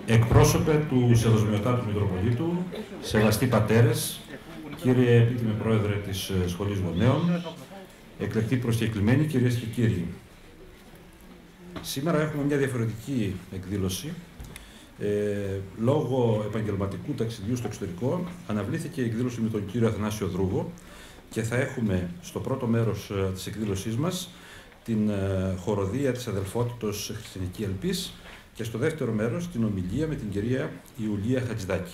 Εκπρόσωπε του Σεβασμιωτάτου Μητροπολίτου, σεβαστοί πατέρες, κύριε επίτιμε πρόεδρε της Σχολής Γονέων, εκλεκτοί προσκεκλημένοι, κυρίες και κύριοι. Σήμερα έχουμε μια διαφορετική εκδήλωση. Λόγω επαγγελματικού ταξιδιού στο εξωτερικό, αναβλήθηκε η εκδήλωση με τον κύριο Αθανάσιο Δρούγο και θα έχουμε στο πρώτο μέρος της εκδήλωσής μας την χοροδία της Αδελφότητος Χριστιανική Ελπής και στο δεύτερο μέρος την ομιλία με την κυρία Ιουλία Χατζηδάκη.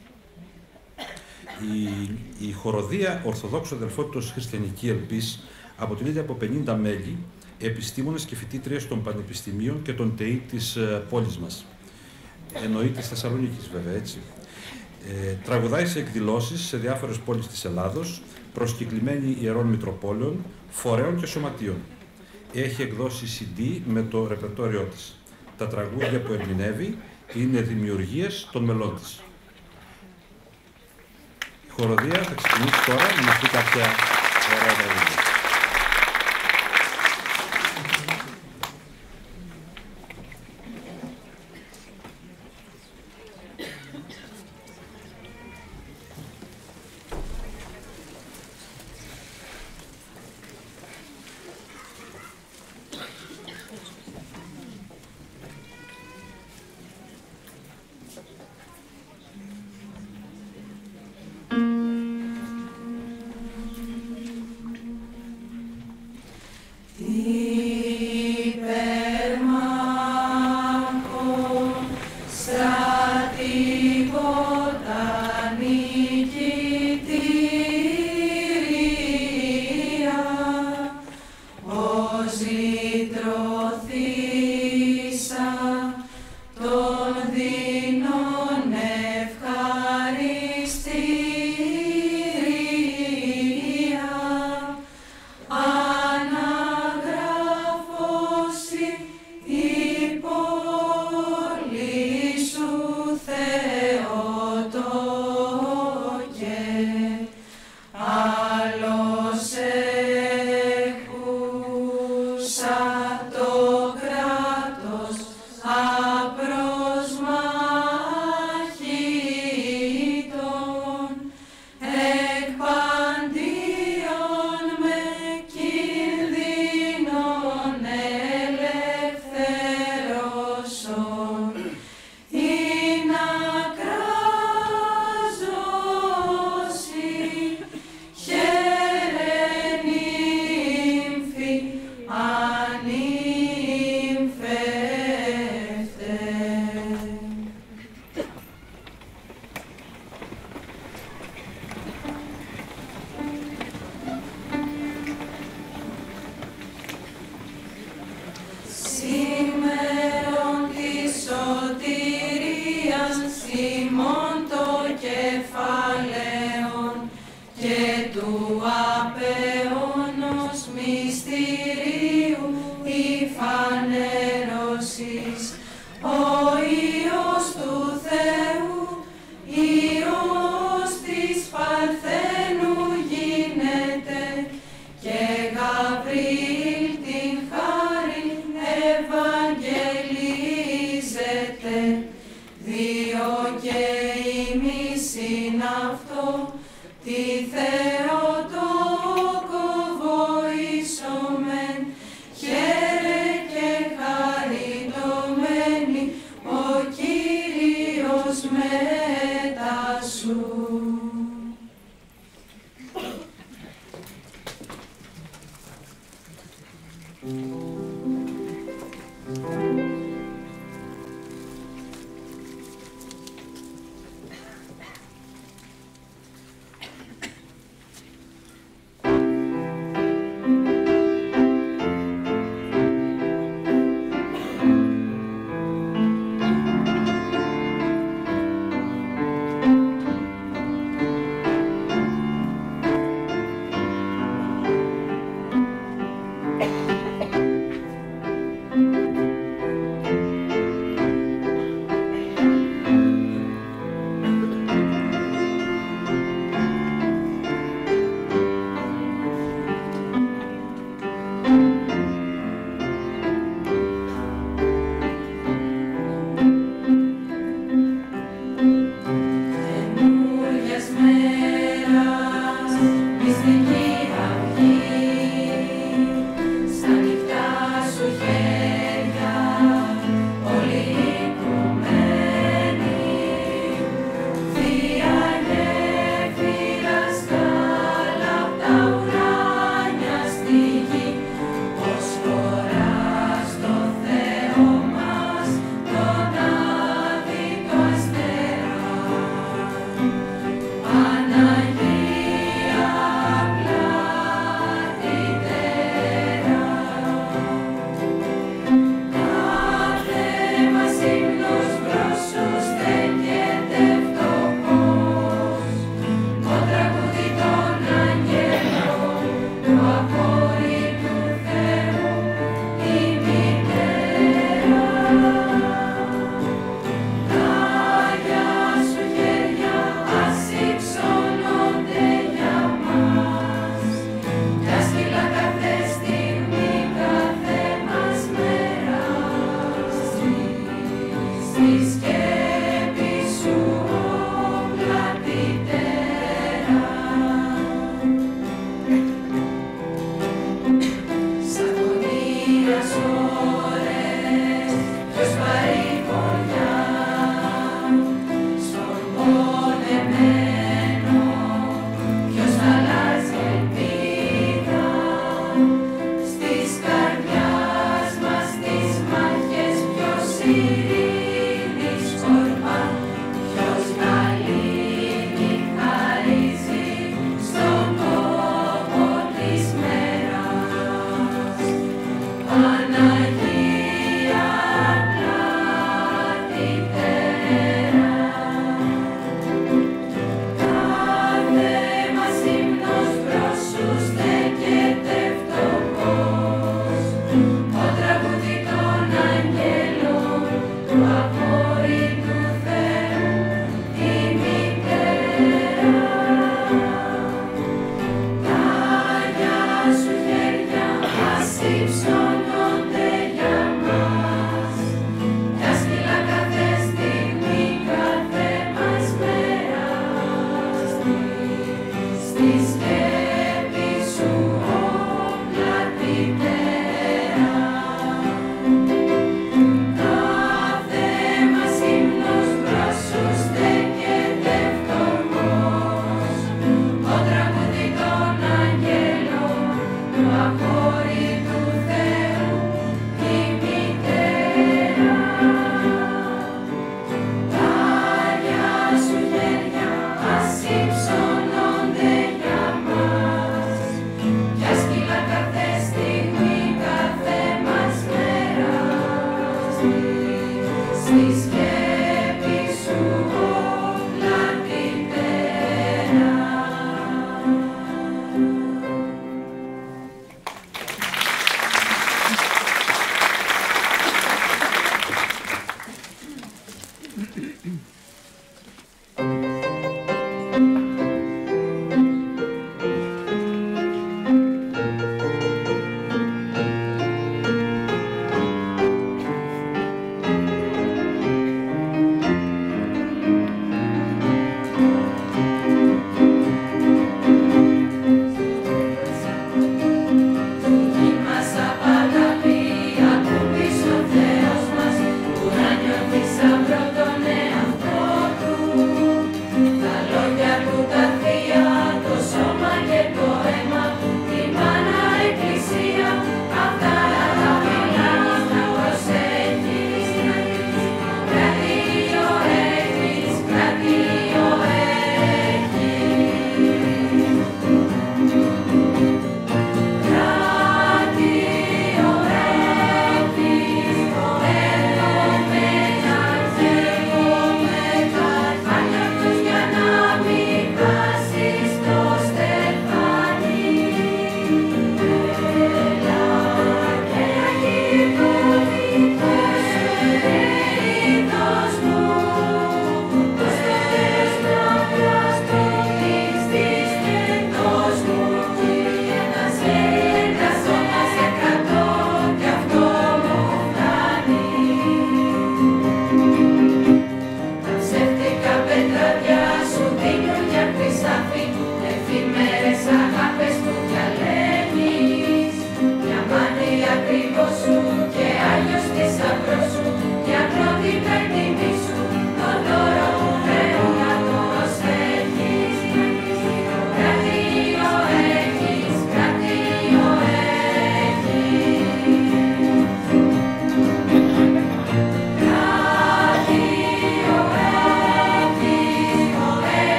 Η χοροδία Ορθοδόξου Αδελφότητος Χριστιανική Ελπής αποτελείται από 50 μέλη, επιστήμονες και φοιτήτριες των πανεπιστημίων και των ΤΕΗ της πόλης μας. Εννοείται της Θεσσαλονίκης, βέβαια, έτσι. Τραγουδάει σε εκδηλώσεις σε διάφορες πόλεις της Ελλάδος, προσκεκλημένη ιερών Μητροπόλεων, φορέων και σωματείων. Έχει εκδώσει CD με το ρεπερτόριό της. Τα τραγούδια που ερμηνεύει είναι δημιουργίες των μελών της. Η χοροδία θα ξεκινήσει τώρα να μας πει κάποια ωραία τραγούδια.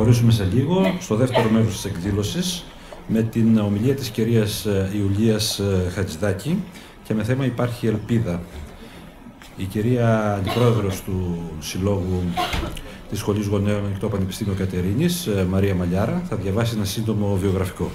προχωρήσουμε σε λίγο στο δεύτερο μέρος της εκδήλωσης με την ομιλία της κυρίας Ιουλίας Χατζηδάκη και με θέμα «Υπάρχει ελπίδα». Η κυρία Αντιπρόεδρος του Συλλόγου της Σχολής Γονέων Ανοιχτό Πανεπιστήμιο Κατερίνης, Μαρία Μαλιάρα, θα διαβάσει ένα σύντομο βιογραφικό.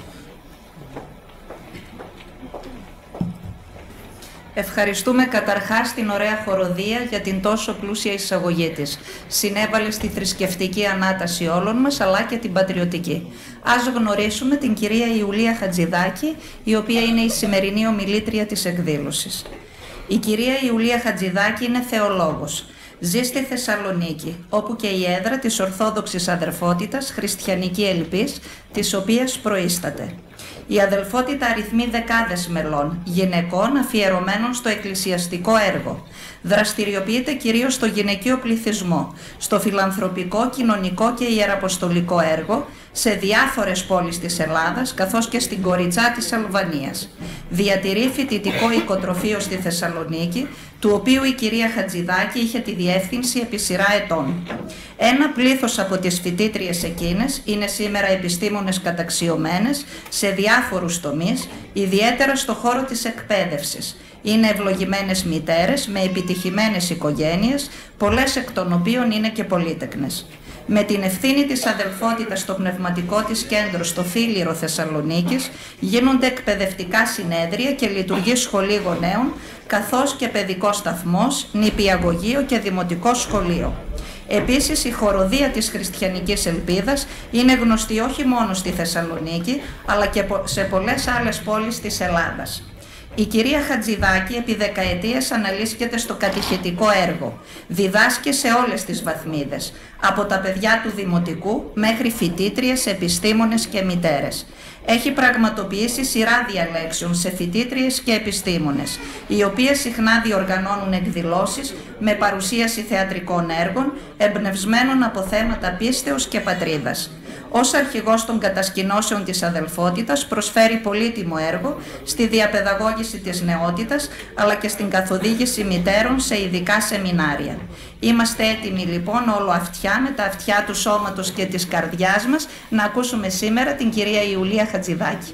Ευχαριστούμε καταρχάς την ωραία χοροδία για την τόσο πλούσια εισαγωγή της. Συνέβαλε στη θρησκευτική ανάταση όλων μας, αλλά και την πατριωτική. Ας γνωρίσουμε την κυρία Ιουλία Χατζηδάκη, η οποία είναι η σημερινή ομιλήτρια της εκδήλωσης. Η κυρία Ιουλία Χατζηδάκη είναι θεολόγος. Ζει στη Θεσσαλονίκη, όπου και η έδρα της Ορθόδοξης Αδελφότητας Χριστιανική Ελπής, της οποίας προείσταται. Η αδελφότητα αριθμεί δεκάδες μελών, γυναικών αφιερωμένων στο εκκλησιαστικό έργο. Δραστηριοποιείται κυρίως στο γυναικείο πληθυσμό, στο φιλανθρωπικό, κοινωνικό και ιεραποστολικό έργο, σε διάφορες πόλεις της Ελλάδας, καθώς και στην Κοριτσά της Αλβανίας. Διατηρεί φοιτητικό οικοτροφείο στη Θεσσαλονίκη, του οποίου η κυρία Χατζηδάκη είχε τη διεύθυνση επί σειρά ετών. Ένα πλήθος από τις φοιτήτριες εκείνες είναι σήμερα επιστήμονες καταξιωμένες σε διάφορους τομείς, ιδιαίτερα στο χώρο της εκπαίδευσης. Είναι ευλογημένες μητέρες με επιτυχημένες οικογένειες, πολλές εκ των οποίων είναι και πολύτεκνες. Με την ευθύνη της αδελφότητας στο πνευματικό της κέντρο στο Θήλυρο Θεσσαλονίκης γίνονται εκπαιδευτικά συνέδρια και λειτουργεί σχολή γονέων, καθώς και παιδικός σταθμός, νηπιαγωγείο και δημοτικό σχολείο. Επίσης, η χοροδία της Χριστιανικής Ελπίδας είναι γνωστή όχι μόνο στη Θεσσαλονίκη, αλλά και σε πολλές άλλες πόλεις της Ελλάδας. Η κυρία Χατζηδάκη επί δεκαετίες αναλύσκεται στο κατηχητικό έργο. Διδάσκει σε όλες τις βαθμίδες, από τα παιδιά του δημοτικού μέχρι φοιτήτριες, επιστήμονες και μητέρες. Έχει πραγματοποιήσει σειρά διαλέξεων σε φοιτήτριες και επιστήμονες, οι οποίες συχνά διοργανώνουν εκδηλώσεις με παρουσίαση θεατρικών έργων, εμπνευσμένων από θέματα πίστεως και πατρίδας. Ως αρχηγός των κατασκηνώσεων της αδελφότητας προσφέρει πολύτιμο έργο στη διαπαιδαγώγηση της νεότητας, αλλά και στην καθοδήγηση μητέρων σε ειδικά σεμινάρια. Είμαστε έτοιμοι λοιπόν όλο αυτιά, με τα αυτιά του σώματος και της καρδιάς μας, να ακούσουμε σήμερα την κυρία Ιουλία Χατζηδάκη.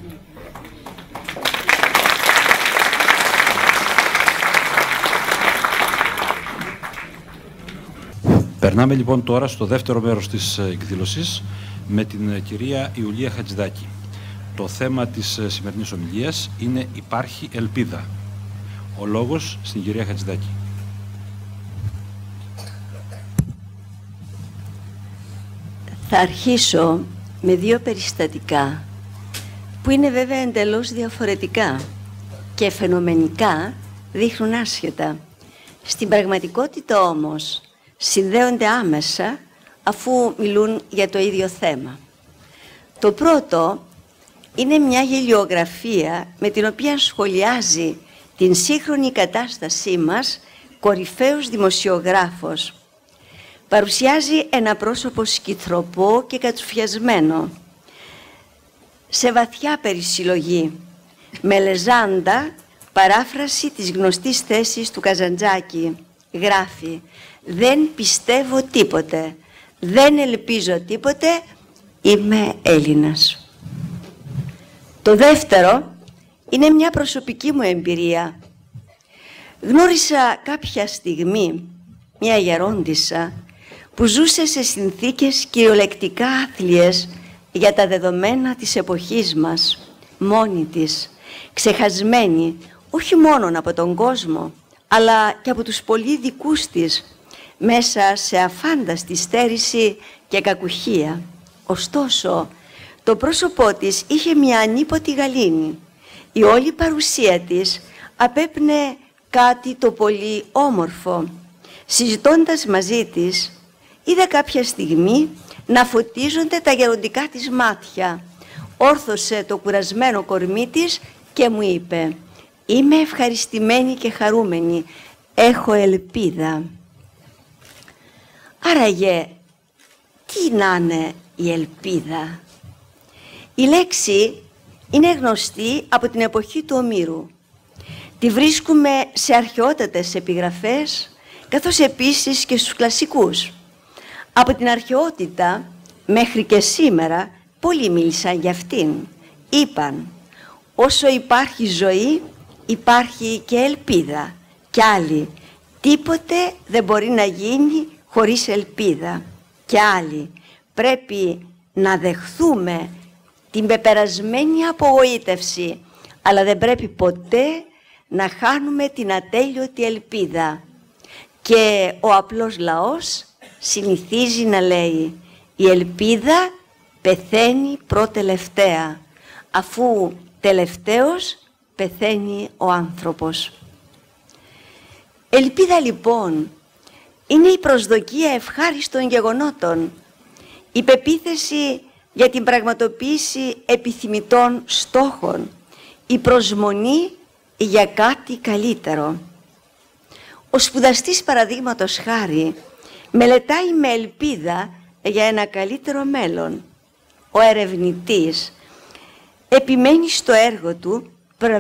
Περνάμε λοιπόν τώρα στο δεύτερο μέρος της εκδήλωσης με την κυρία Ιουλία Χατζηδάκη. Το θέμα της σημερινής ομιλίας είναι «Υπάρχει ελπίδα». Ο λόγος στην κυρία Χατζηδάκη. Θα αρχίσω με δύο περιστατικά που είναι βέβαια εντελώς διαφορετικά και φαινομενικά δείχνουν άσχετα. Στην πραγματικότητα όμως συνδέονται άμεσα αφού μιλούν για το ίδιο θέμα. Το πρώτο είναι μια γελιογραφία με την οποία σχολιάζει την σύγχρονη κατάστασή μας κορυφαίος δημοσιογράφος. Παρουσιάζει ένα πρόσωπο σκυθροπό και κατσουφιασμένο, σε βαθιά περισυλλογή, με λεζάντα παράφραση της γνωστής θέσης του Καζαντζάκη. Γράφει «Δεν πιστεύω τίποτε, δεν ελπίζω τίποτε, είμαι Έλληνας». Το δεύτερο είναι μια προσωπική μου εμπειρία. Γνώρισα κάποια στιγμή μια γερόντισσα που ζούσε σε συνθήκες κυριολεκτικά άθλιες για τα δεδομένα της εποχής μας, μόνη της, ξεχασμένη όχι μόνο από τον κόσμο, αλλά και από τους πολύ δικούς της, μέσα σε αφάνταστη στέρηση και κακουχία. Ωστόσο, το πρόσωπό της είχε μια ανίποτη γαλήνη. Η όλη παρουσία της απέπνε κάτι το πολύ όμορφο. Συζητώντας μαζί της, είδα κάποια στιγμή να φωτίζονται τα γεροντικά της μάτια. Όρθωσε το κουρασμένο κορμί της και μου είπε «Είμαι ευχαριστημένη και χαρούμενη, έχω ελπίδα». Άραγε, τι να είναι η ελπίδα? Η λέξη είναι γνωστή από την εποχή του Ομήρου. Τη βρίσκουμε σε αρχαιότατες επιγραφές, καθώς επίσης και στους κλασικούς. Από την αρχαιότητα μέχρι και σήμερα πολλοί μίλησαν για αυτήν. Είπαν, όσο υπάρχει ζωή υπάρχει και ελπίδα. Κι άλλοι, τίποτε δεν μπορεί να γίνει χωρίς ελπίδα. Κι άλλοι, πρέπει να δεχθούμε την πεπερασμένη απογοήτευση, αλλά δεν πρέπει ποτέ να χάνουμε την ατέλειωτη ελπίδα. Και ο απλός λαός συνηθίζει να λέει, η ελπίδα πεθαίνει προτελευταία, αφού τελευταίος πεθαίνει ο άνθρωπος. Ελπίδα λοιπόν είναι η προσδοκία ευχάριστων γεγονότων, η πεποίθηση για την πραγματοποίηση επιθυμητών στόχων, η προσμονή για κάτι καλύτερο. Ο σπουδαστής παραδείγματος χάρη μελετάει με ελπίδα για ένα καλύτερο μέλλον. Ο ερευνητής επιμένει στο έργο του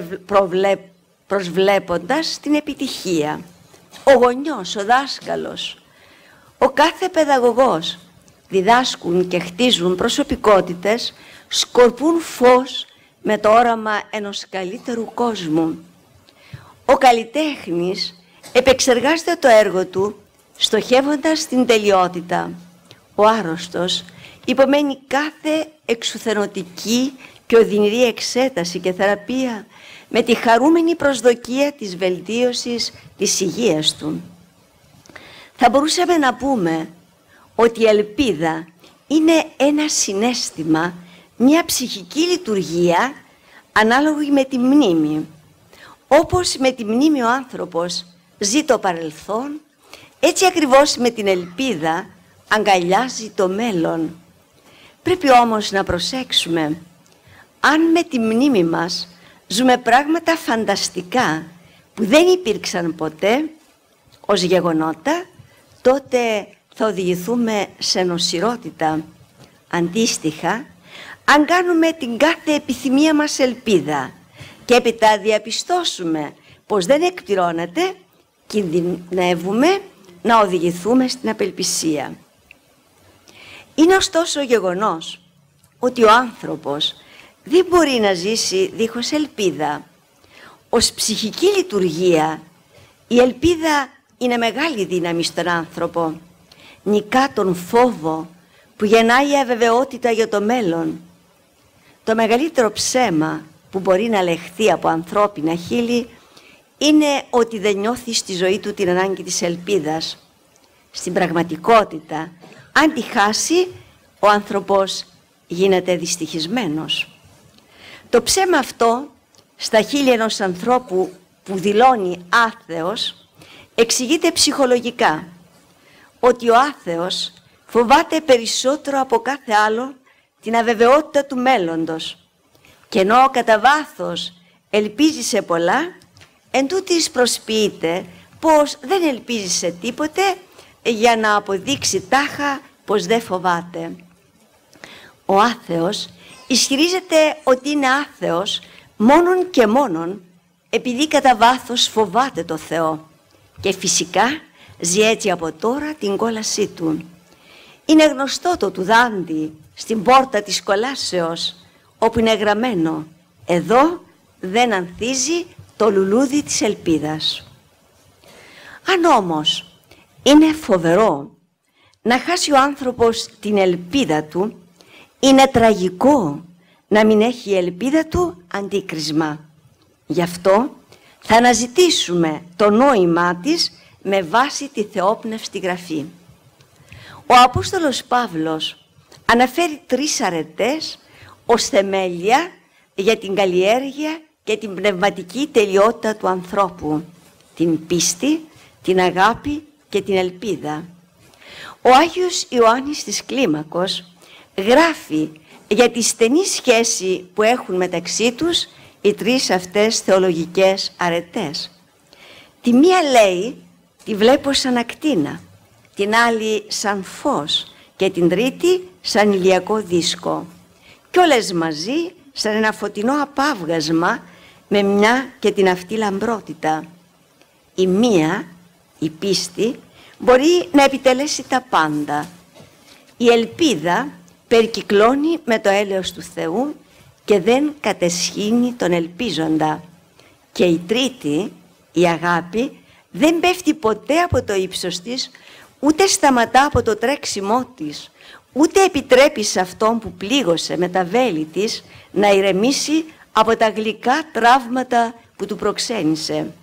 προσβλέποντας την επιτυχία. Ο γονιός, ο δάσκαλος, ο κάθε παιδαγωγός διδάσκουν και χτίζουν προσωπικότητες, σκορπούν φως με το όραμα ενός καλύτερου κόσμου. Ο καλλιτέχνης επεξεργάζεται το έργο του στοχεύοντας την τελειότητα. Ο άρρωστος υπομένει κάθε εξουθενωτική και οδυνηρή εξέταση και θεραπεία με τη χαρούμενη προσδοκία της βελτίωσης της υγείας του. Θα μπορούσαμε να πούμε ότι η ελπίδα είναι ένα συναίσθημα, μια ψυχική λειτουργία ανάλογη με τη μνήμη. Όπως με τη μνήμη ο άνθρωπος ζει το παρελθόν, έτσι ακριβώς με την ελπίδα αγκαλιάζει το μέλλον. Πρέπει όμως να προσέξουμε, αν με τη μνήμη μας ζούμε πράγματα φανταστικά που δεν υπήρξαν ποτέ ως γεγονότα, τότε θα οδηγηθούμε σε νοσηρότητα. Αντίστοιχα, αν κάνουμε την κάθε επιθυμία μας ελπίδα και έπειτα διαπιστώσουμε πως δεν εκπληρώνεται, κινδυνεύουμε να οδηγηθούμε στην απελπισία. Είναι ωστόσο γεγονός ότι ο άνθρωπος δεν μπορεί να ζήσει δίχως ελπίδα. Ως ψυχική λειτουργία, η ελπίδα είναι μεγάλη δύναμη στον άνθρωπο. Νικά τον φόβο που γεννάει η αβεβαιότητα για το μέλλον. Το μεγαλύτερο ψέμα που μπορεί να λεχθεί από ανθρώπινα χείλη είναι ότι δεν νιώθει στη ζωή του την ανάγκη της ελπίδας. Στην πραγματικότητα, αν τη χάσει, ο άνθρωπος γίνεται δυστυχισμένος. Το ψέμα αυτό, στα χείλη ενός ανθρώπου που δηλώνει άθεος, εξηγείται ψυχολογικά, ότι ο άθεος φοβάται περισσότερο από κάθε άλλο την αβεβαιότητα του μέλλοντος, και ενώ κατά βάθος ελπίζει σε πολλά, εντούτοις προσποιείται πως δεν ελπίζει σε τίποτε για να αποδείξει τάχα πως δεν φοβάται. Ο άθεος ισχυρίζεται ότι είναι άθεος μόνον και μόνον επειδή κατά βάθος φοβάται το Θεό και φυσικά ζει έτσι από τώρα την κόλασή του. Είναι γνωστό το του Δάντη στην πόρτα της κολάσεως, όπου είναι γραμμένο «Εδώ δεν ανθίζει το λουλούδι της ελπίδας». Αν όμως είναι φοβερό να χάσει ο άνθρωπος την ελπίδα του, είναι τραγικό να μην έχει η ελπίδα του αντίκρισμα. Γι' αυτό θα αναζητήσουμε το νόημά της με βάση τη θεόπνευστη γραφή. Ο Απόστολος Παύλος αναφέρει 3 αρετές ως θεμέλια για την καλλιέργεια και την πνευματική τελειότητα του ανθρώπου: την πίστη, την αγάπη και την ελπίδα. Ο Άγιος Ιωάννης της Κλίμακος γράφει για τη στενή σχέση που έχουν μεταξύ τους οι 3 αυτές θεολογικές αρετές. Τη μία λέει τη βλέπω σαν ακτίνα, την άλλη σαν φως και την τρίτη σαν ηλιακό δίσκο, κι όλες μαζί σαν ένα φωτεινό απάβγασμα με μια και την αυτή λαμπρότητα. Η μία, η πίστη, μπορεί να επιτελέσει τα πάντα. Η ελπίδα περικυκλώνει με το έλεος του Θεού και δεν κατεσχύνει τον ελπίζοντα. Και η τρίτη, η αγάπη, δεν πέφτει ποτέ από το ύψος της, ούτε σταματά από το τρέξιμό της, ούτε επιτρέπει σε αυτόν που πλήγωσε με τα βέλη της να ηρεμήσει από τα γλυκά τραύματα που του προξένησε.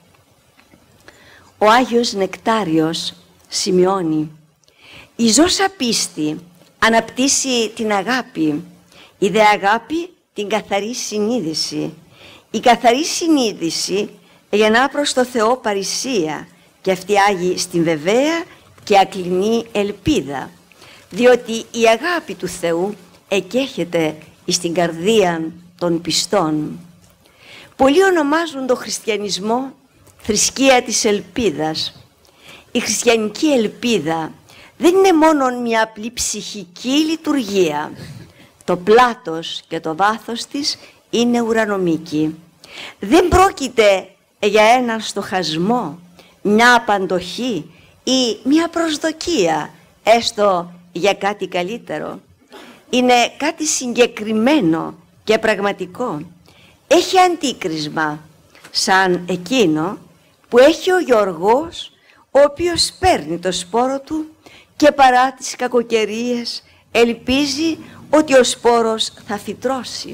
Ο Άγιος Νεκτάριος σημειώνει: «Η ζώσα πίστη αναπτύσσει την αγάπη, η δε αγάπη την καθαρή συνείδηση. Η καθαρή συνείδηση γεννά προς το Θεό παρησία και αυτή άγει στην βεβαία και ακλινή ελπίδα, διότι η αγάπη του Θεού εκέχεται στην καρδία των πιστών». Πολλοί ονομάζουν το χριστιανισμό θρησκεία της ελπίδας. Η χριστιανική ελπίδα δεν είναι μόνο μια απλή ψυχική λειτουργία. Το πλάτος και το βάθος της είναι ουρανομική. Δεν πρόκειται για έναν στοχασμό, μια απαντοχή ή μια προσδοκία, έστω για κάτι καλύτερο. Είναι κάτι συγκεκριμένο και πραγματικό. Έχει αντίκρισμα, σαν εκείνο που έχει ο γεωργός, ο οποίος παίρνει το σπόρο του και παρά τις κακοκαιρίες ελπίζει ότι ο σπόρος θα φυτρώσει.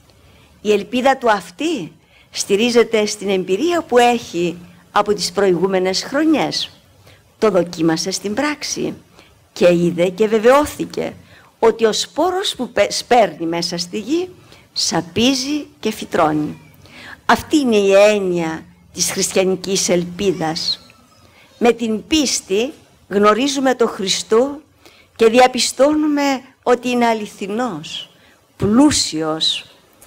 Η ελπίδα του αυτή στηρίζεται στην εμπειρία που έχει από τις προηγούμενες χρονιές. Το δοκίμασε στην πράξη και είδε και βεβαιώθηκε ότι ο σπόρος που σπέρνει μέσα στη γη σαπίζει και φυτρώνει. Αυτή είναι η έννοια της χριστιανικής ελπίδας. Με την πίστη γνωρίζουμε τον Χριστό και διαπιστώνουμε ότι είναι αληθινός, πλούσιος,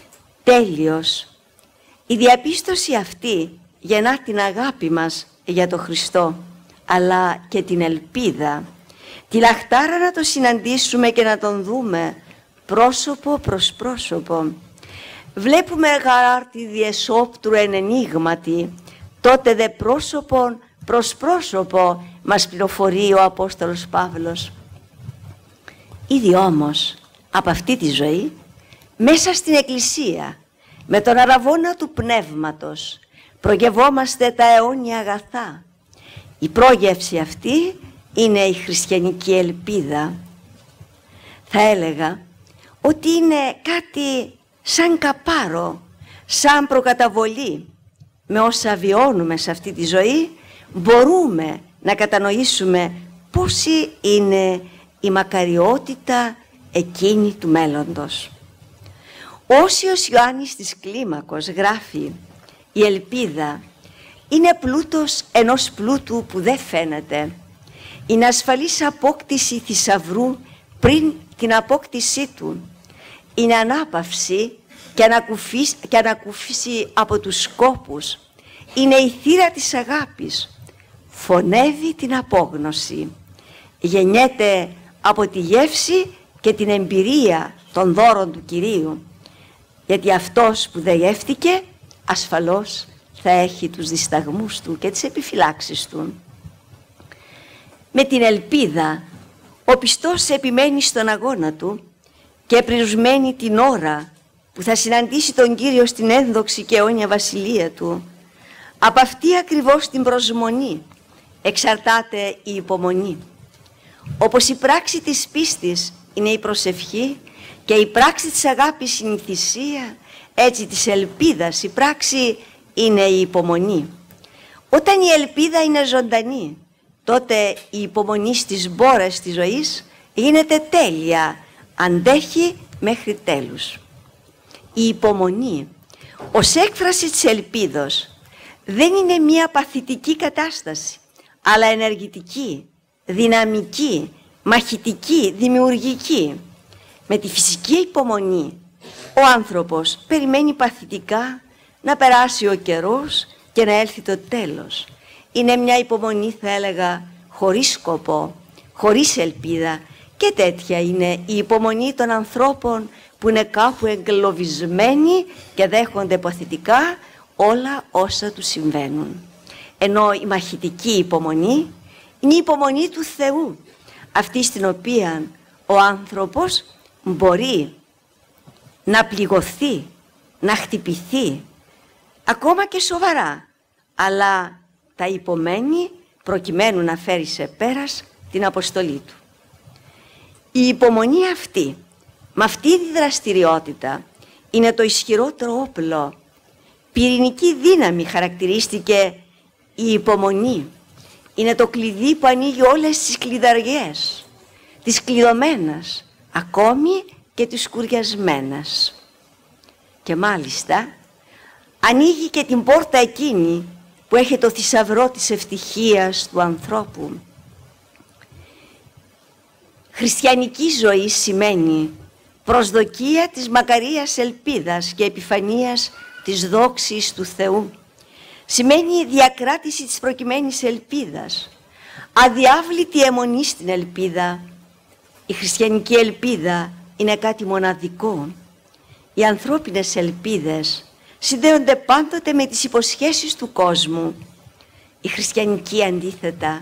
τέλειος. Η διαπίστωση αυτή γεννά την αγάπη μας για τον Χριστό, αλλά και την ελπίδα, τη λαχτάρα να το συναντήσουμε και να τον δούμε πρόσωπο προς πρόσωπο. Βλέπουμε γαράρτη διεσόπτρου εν ενίγματι, τότε δε πρόσωπον προς πρόσωπο μας πληροφορεί ο Απόστολος Παύλος. Ήδη όμως από αυτή τη ζωή, μέσα στην Εκκλησία, με τον αραβώνα του Πνεύματος, προγευόμαστε τα αιώνια αγαθά. Η πρόγευση αυτή είναι η χριστιανική ελπίδα. Θα έλεγα ότι είναι κάτι σαν καπάρο, σαν προκαταβολή. Με όσα βιώνουμε σε αυτή τη ζωή μπορούμε να κατανοήσουμε πόση είναι η μακαριότητα εκείνη του μέλλοντος. Ο Όσιος Ιωάννης της Κλίμακος γράφει: «Η ελπίδα είναι πλούτος ενός πλούτου που δεν φαίνεται. Είναι ασφαλής απόκτηση θησαυρού πριν την απόκτησή του. Είναι ανάπαυση και ανακούφιση από τους σκόπους. Είναι η θύρα της αγάπης. Φωνεύει την απόγνωση. Γεννιέται από τη γεύση και την εμπειρία των δώρων του Κυρίου. Γιατί αυτός που δεν γεύτηκε ασφαλώς θα έχει τους δισταγμούς του και τις επιφυλάξεις του». Με την ελπίδα ο πιστός επιμένει στον αγώνα του και περιορισμένη την ώρα που θα συναντήσει τον Κύριο στην ένδοξη και αιώνια βασιλεία του. Από αυτή ακριβώς την προσμονή εξαρτάται η υπομονή. Όπως η πράξη της πίστης είναι η προσευχή και η πράξη της αγάπης είναι η θυσία, έτσι της ελπίδας η πράξη είναι η υπομονή. Όταν η ελπίδα είναι ζωντανή, τότε η υπομονή στις μπόρες της ζωής γίνεται τέλεια, αντέχει μέχρι τέλους. Η υπομονή ως έκφραση της ελπίδος δεν είναι μία παθητική κατάσταση, αλλά ενεργητική, δυναμική, μαχητική, δημιουργική. Με τη φυσική υπομονή ο άνθρωπος περιμένει παθητικά να περάσει ο καιρός και να έλθει το τέλος. Είναι μια υπομονή, θα έλεγα, χωρίς σκοπό, χωρίς ελπίδα, και τέτοια είναι η υπομονή των ανθρώπων που είναι κάπου εγκλωβισμένοι και δέχονται παθητικά όλα όσα τους συμβαίνουν. Ενώ η μαχητική υπομονή είναι η υπομονή του Θεού, αυτή στην οποία ο άνθρωπος μπορεί να πληγωθεί, να χτυπηθεί, ακόμα και σοβαρά, αλλά τα υπομένει προκειμένου να φέρει σε πέρας την αποστολή του. Η υπομονή αυτή, με αυτή τη δραστηριότητα, είναι το ισχυρότερο όπλο. Πυρηνική δύναμη χαρακτηρίστηκε η υπομονή. Είναι το κλειδί που ανοίγει όλες τις κλειδαριές, τις κλειδωμένες, ακόμη και τις σκουριασμένες. Και μάλιστα ανοίγει και την πόρτα εκείνη που έχει το θησαυρό της ευτυχίας του ανθρώπου. Χριστιανική ζωή σημαίνει προσδοκία της μακαρίας ελπίδας και επιφανείας της δόξης του Θεού. Σημαίνει διακράτηση της προκειμένης ελπίδας, αδιάβλητη αιμονή στην ελπίδα. Η χριστιανική ελπίδα είναι κάτι μοναδικό. Οι ανθρώπινες ελπίδες συνδέονται πάντοτε με τις υποσχέσεις του κόσμου. Η χριστιανική αντίθετα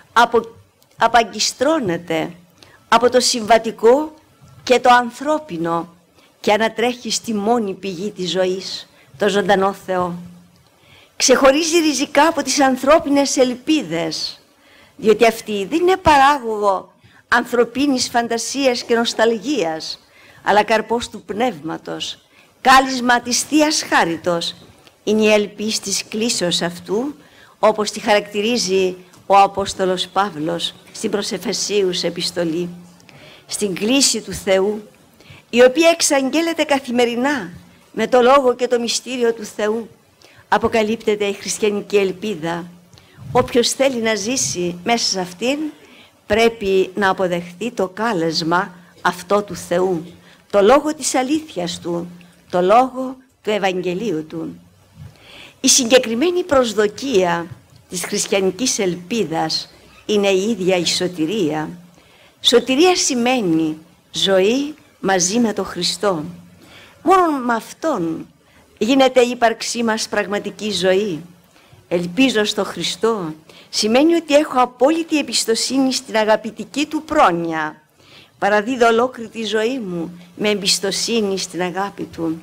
απαγκιστρώνεται από το συμβατικό και το ανθρώπινο και ανατρέχει στη μόνη πηγή της ζωής, το ζωντανό Θεό. Ξεχωρίζει ριζικά από τις ανθρώπινες ελπίδες, διότι αυτή δεν είναι παράγωγο ανθρωπίνης φαντασίας και νοσταλγίας, αλλά καρπός του πνεύματος, κάλισμα της Θείας Χάριτος. Είναι η ελπίς της κλίσεως αυτού, όπως τη χαρακτηρίζει ο Απόστολος Παύλος στην προς Εφεσίους επιστολή. Στην κλίση του Θεού, η οποία εξαγγέλλεται καθημερινά με το λόγο και το μυστήριο του Θεού, αποκαλύπτεται η χριστιανική ελπίδα. Όποιος θέλει να ζήσει μέσα σε αυτήν, πρέπει να αποδεχθεί το κάλεσμα αυτό του Θεού, το λόγο της αλήθειας του, το λόγο του Ευαγγελίου του. Η συγκεκριμένη προσδοκία της χριστιανικής ελπίδας είναι η ίδια η σωτηρία. Σωτηρία σημαίνει ζωή μαζί με τον Χριστό. Μόνο με Αυτόν γίνεται η ύπαρξή μας πραγματική ζωή. Ελπίζω στο Χριστό σημαίνει ότι έχω απόλυτη εμπιστοσύνη στην αγαπητική Του πρόνοια. Παραδίδω ολόκληρη τη ζωή μου με εμπιστοσύνη στην αγάπη Του.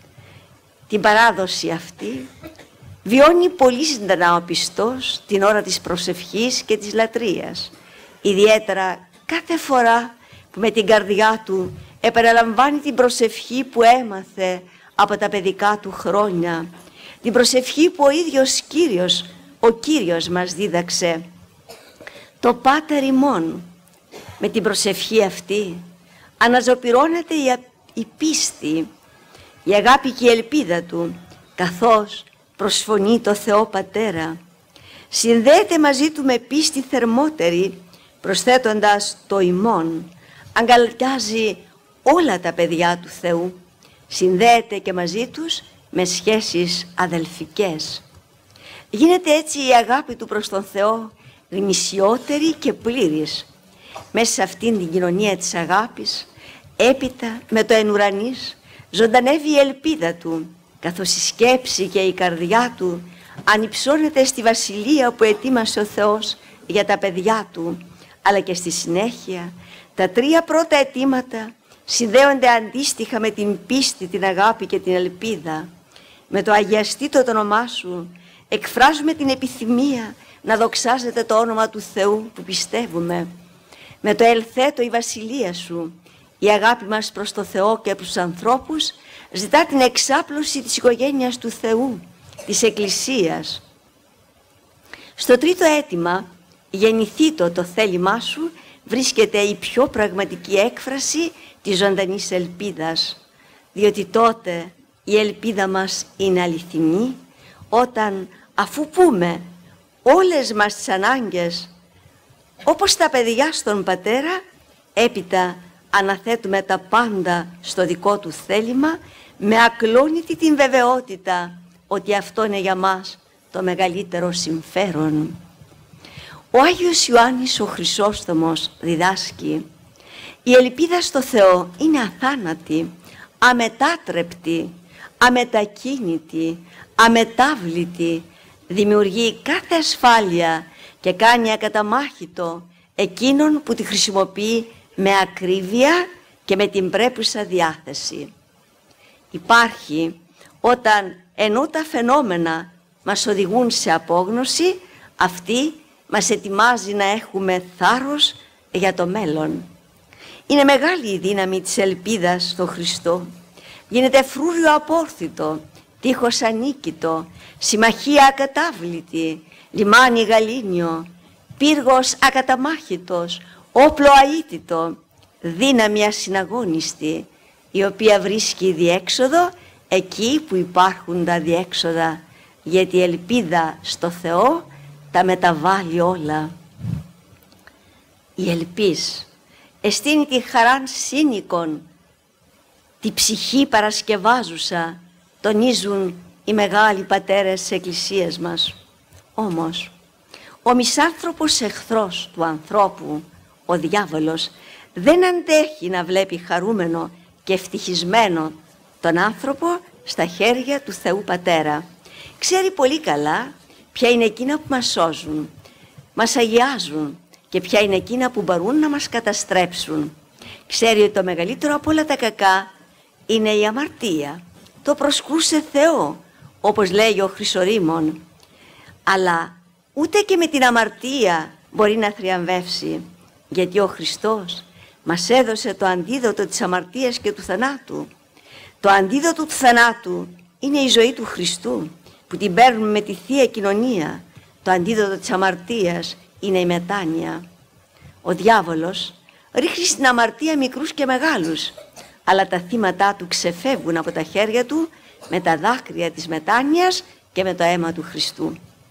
Την παράδοση αυτή βιώνει πολύ ζωντανά ο πιστός την ώρα της προσευχής και της λατρείας. Ιδιαίτερα κάθε φορά που με την καρδιά του επαναλαμβάνει την προσευχή που έμαθε από τα παιδικά του χρόνια, την προσευχή που ο ίδιος Κύριος, ο Κύριος μας δίδαξε. Το Πάτερ ημών. Με την προσευχή αυτή αναζωπυρώνεται η πίστη, η αγάπη και η ελπίδα του, καθώς προσφωνεί το Θεό Πατέρα. Συνδέεται μαζί του με πίστη θερμότερη, προσθέτοντας το ημών. Αγκαλιάζει όλα τα παιδιά του Θεού. Συνδέεται και μαζί τους με σχέσεις αδελφικές. Γίνεται έτσι η αγάπη του προς τον Θεό γνησιότερη και πλήρης. Μέσα σε αυτήν την κοινωνία της αγάπης, έπειτα με το εν ουρανής, ζωντανεύει η ελπίδα του, καθώς η σκέψη και η καρδιά του ανυψώνεται στη βασιλεία που ετοίμασε ο Θεός για τα παιδιά του, αλλά και στη συνέχεια τα τρία πρώτα αιτήματα συνδέονται αντίστοιχα με την πίστη, την αγάπη και την ελπίδα. Με το αγιαστήτω το όνομά σου εκφράζουμε την επιθυμία να δοξάζεται το όνομα του Θεού που πιστεύουμε. Με το ελθέτω η βασιλεία σου, η αγάπη μας προς το Θεό και προς τους ανθρώπους ζητά την εξάπλωση της οικογένειας του Θεού, της Εκκλησίας. Στο τρίτο αίτημα, γεννηθήτω το θέλημά σου, βρίσκεται η πιο πραγματική έκφραση της ζωντανής ελπίδας, διότι τότε η ελπίδα μας είναι αληθινή, όταν αφού πούμε όλες μας τις ανάγκες, όπως τα παιδιά στον Πατέρα, έπειτα αναθέτουμε τα πάντα στο δικό του θέλημα, με ακλόνητη την βεβαιότητα ότι αυτό είναι για μας το μεγαλύτερο συμφέρον. Ο Άγιος Ιωάννης ο Χρυσόστομος διδάσκει: η ελπίδα στο Θεό είναι αθάνατη, αμετάτρεπτη, αμετακίνητη, αμετάβλητη, δημιουργεί κάθε ασφάλεια και κάνει ακαταμάχητο εκείνον που τη χρησιμοποιεί με ακρίβεια και με την πρέπουσα διάθεση. Υπάρχει όταν ενώ τα φαινόμενα μας οδηγούν σε απόγνωση, αυτή μας ετοιμάζει να έχουμε θάρρος για το μέλλον. Είναι μεγάλη η δύναμη της ελπίδας στο Χριστό. Γίνεται φρούριο απόρθητο, τείχος ανίκητο, συμμαχία ακατάβλητη, λιμάνι γαλήνιο, πύργος ακαταμάχητος, όπλο αήττητο, δύναμη ασυναγώνιστη, η οποία βρίσκει διέξοδο εκεί που υπάρχουν τα διέξοδα, γιατί η ελπίδα στο Θεό τα μεταβάλλει όλα. Η ελπίς εστίνει τη χαράν σύνοικον, τη ψυχή παρασκευάζουσα, τονίζουν οι μεγάλοι πατέρες της Εκκλησίας μας. Όμως, ο μισάνθρωπος εχθρός του ανθρώπου, ο διάβολος, δεν αντέχει να βλέπει χαρούμενο και ευτυχισμένο τον άνθρωπο στα χέρια του Θεού Πατέρα. Ξέρει πολύ καλά ποια είναι εκείνα που μας σώζουν, μας αγιάζουν και ποια είναι εκείνα που μπορούν να μας καταστρέψουν. Ξέρει ότι το μεγαλύτερο από όλα τα κακά είναι η αμαρτία. Το προσκρούσε Θεό, όπως λέει ο Χρυσορήμων. Αλλά ούτε και με την αμαρτία μπορεί να θριαμβεύσει, γιατί ο Χριστός μας έδωσε το αντίδοτο της αμαρτίας και του θανάτου. Το αντίδοτο του θανάτου είναι η ζωή του Χριστού, που την παίρνουμε με τη Θεία Κοινωνία. Το αντίδοτο της αμαρτίας είναι η μετάνοια. Ο διάβολος ρίχνει στην αμαρτία μικρούς και μεγάλους, αλλά τα θύματά του ξεφεύγουν από τα χέρια του με τα δάκρυα της μετάνοιας και με το αίμα του Χριστού.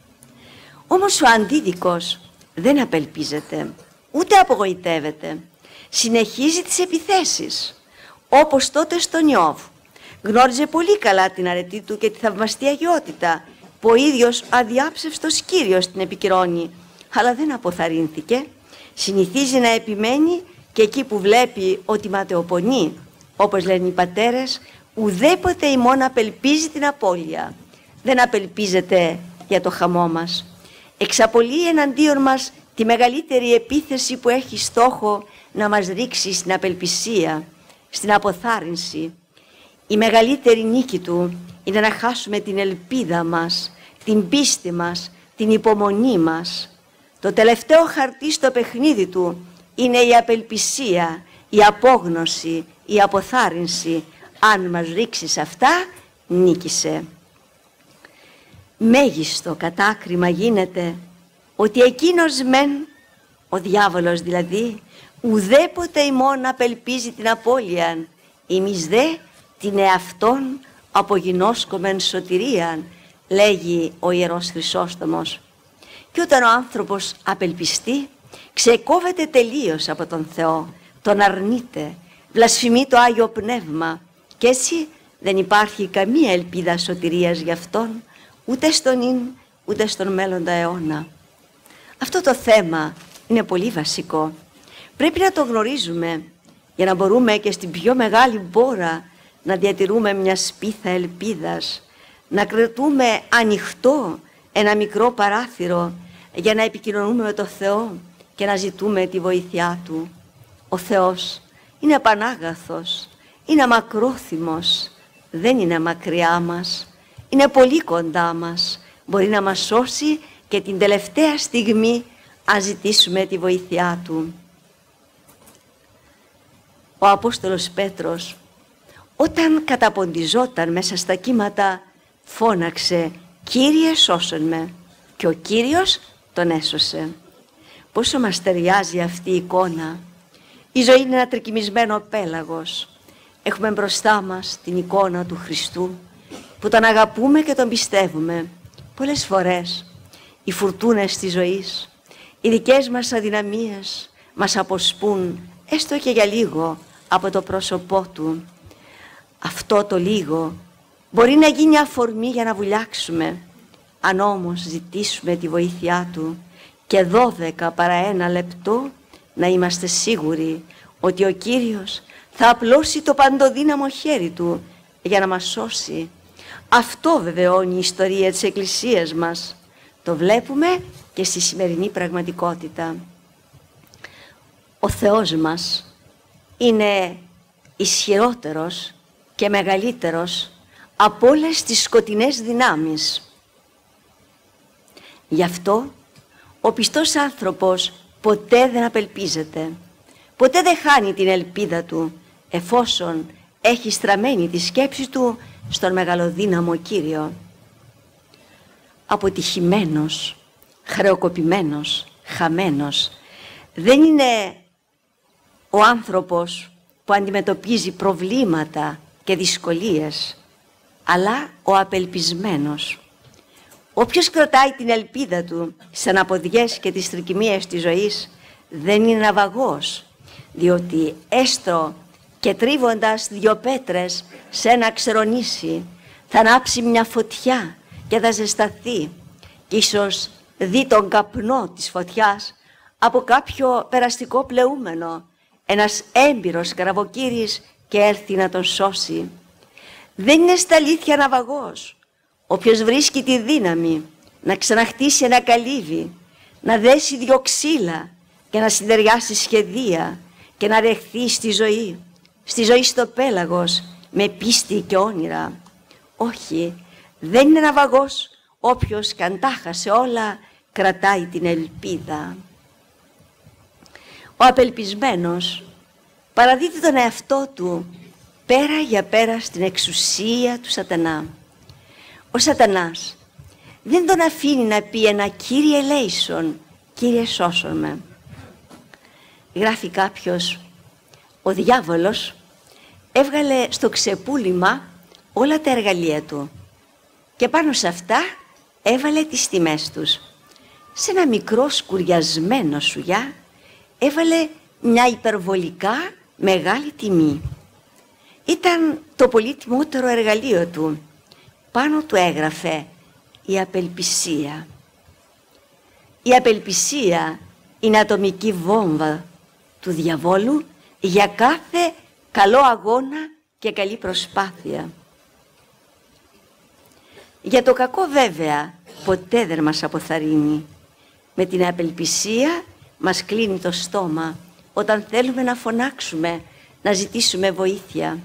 Όμως ο αντίδικος δεν απελπίζεται, ούτε απογοητεύεται. Συνεχίζει τις επιθέσεις, όπως τότε στον Ιώβ. Γνώριζε πολύ καλά την αρετή του και τη θαυμαστή αγιότητα, που ο ίδιος αδιάψευστος Κύριος την επικυρώνει, αλλά δεν αποθαρρύνθηκε. Συνηθίζει να επιμένει και εκεί που βλέπει ότι ματαιοπονεί, όπως λένε οι πατέρες, ουδέποτε ημών απελπίζει την απώλεια. Δεν απελπίζεται για το χαμό μας. Εξαπολύει εναντίον μας τη μεγαλύτερη επίθεση που έχει στόχο να μας ρίξει στην απελπισία, στην αποθάρρυνση. Η μεγαλύτερη νίκη του είναι να χάσουμε την ελπίδα μας, την πίστη μας, την υπομονή μας. Το τελευταίο χαρτί στο παιχνίδι του είναι η απελπισία, η απόγνωση, η αποθάρρυνση. Αν μας ρίξει σε αυτά, νίκησε. Μέγιστο κατάκριμα γίνεται ότι εκείνος μεν, ο διάβολος δηλαδή, ουδέποτε ημών απελπίζει την απώλειαν, εμείς δε την εαυτόν απογινώσκομεν σωτηρίαν, λέγει ο Ιερός Χρυσόστομος. Και όταν ο άνθρωπος απελπιστεί, ξεκόβεται τελείως από τον Θεό, τον αρνείται, βλασφημεί το Άγιο Πνεύμα και έτσι δεν υπάρχει καμία ελπίδα σωτηρίας για αυτόν, ούτε στον ίν, ούτε στον μέλλοντα αιώνα. Αυτό το θέμα είναι πολύ βασικό. Πρέπει να το γνωρίζουμε για να μπορούμε και στην πιο μεγάλη μπόρα να διατηρούμε μια σπίθα ελπίδας, να κρατούμε ανοιχτό ένα μικρό παράθυρο για να επικοινωνούμε με το Θεό και να ζητούμε τη βοήθειά Του. Ο Θεός είναι πανάγαθος, είναι αμακρόθυμος, δεν είναι μακριά μας, είναι πολύ κοντά μας, μπορεί να μας σώσει και την τελευταία στιγμή αν ζητήσουμε τη βοήθειά Του. Ο Απόστολος Πέτρος, όταν καταποντιζόταν μέσα στα κύματα, φώναξε «Κύριε, σώσον με», και ο Κύριος τον έσωσε. Πόσο μας ταιριάζει αυτή η εικόνα. Η ζωή είναι ένα τρικυμισμένο πέλαγος. Έχουμε μπροστά μας την εικόνα του Χριστού, που τον αγαπούμε και τον πιστεύουμε. Πολλές φορές οι φουρτούνες της ζωής, οι δικές μας αδυναμίες μας αποσπούν έστω και για λίγο από το πρόσωπό Του. Αυτό το λίγο μπορεί να γίνει αφορμή για να βουλιάξουμε. Αν όμως ζητήσουμε τη βοήθειά Του και 12 παρά 1 λεπτό, να είμαστε σίγουροι ότι ο Κύριος θα απλώσει το παντοδύναμο χέρι Του για να μας σώσει. Αυτό βεβαιώνει η ιστορία της Εκκλησίας μας. Το βλέπουμε και στη σημερινή πραγματικότητα. Ο Θεός μας είναι ισχυρότερος και μεγαλύτερος από όλες τις σκοτεινές δυνάμεις. Γι' αυτό ο πιστός άνθρωπος ποτέ δεν απελπίζεται, ποτέ δεν χάνει την ελπίδα του, εφόσον έχει στραμμένη τη σκέψη του στον μεγαλοδύναμο Κύριο. Αποτυχημένος, χρεοκοπημένος, χαμένος δεν είναι ο άνθρωπος που αντιμετωπίζει προβλήματα και δυσκολίες, αλλά ο απελπισμένος. Όποιος κρατάει την ελπίδα του στις αναποδιές και τις τρικυμίες της ζωής δεν είναι ναυαγός, διότι έστω και τρίβοντας 2 πέτρες σε ένα ξερονήσι θα ανάψει μια φωτιά και θα ζεσταθεί και ίσως δει τον καπνό της φωτιάς από κάποιο περαστικό πλεούμενο, ένας έμπειρος καραβοκύρης και έλθει να τον σώσει. Δεν είναι στα αλήθεια ναυαγός όποιος βρίσκει τη δύναμη να ξαναχτίσει ένα καλύβι, να δέσει 2 ξύλα και να συντεριάσει σχεδία και να ρεχθεί στη ζωή στο πέλαγος με πίστη και όνειρα. Όχι, δεν είναι ναυαγός όποιος καντάχα σε όλα κρατάει την ελπίδα. Ο απελπισμένος παραδίδει τον εαυτό του πέρα για πέρα στην εξουσία του σατανά. Ο σατανάς δεν τον αφήνει να πει ένα «Κύριε ελέησον, Κύριε σώσον με». Γράφει κάποιος, ο διάβολος έβγαλε στο ξεπούλημα όλα τα εργαλεία του και πάνω σε αυτά έβαλε τις τιμές τους. Σε ένα μικρό σκουριασμένο σουλιά έβαλε μια υπερβολικά μεγάλη τιμή. Ήταν το πολύτιμότερο εργαλείο του. Πάνω του έγραφε η απελπισία. Η απελπισία είναι ατομική βόμβα του διαβόλου για κάθε καλό αγώνα και καλή προσπάθεια. Για το κακό βέβαια ποτέ δεν μας αποθαρρύνει. Με την απελπισία μας κλείνει το στόμα όταν θέλουμε να φωνάξουμε, να ζητήσουμε βοήθεια.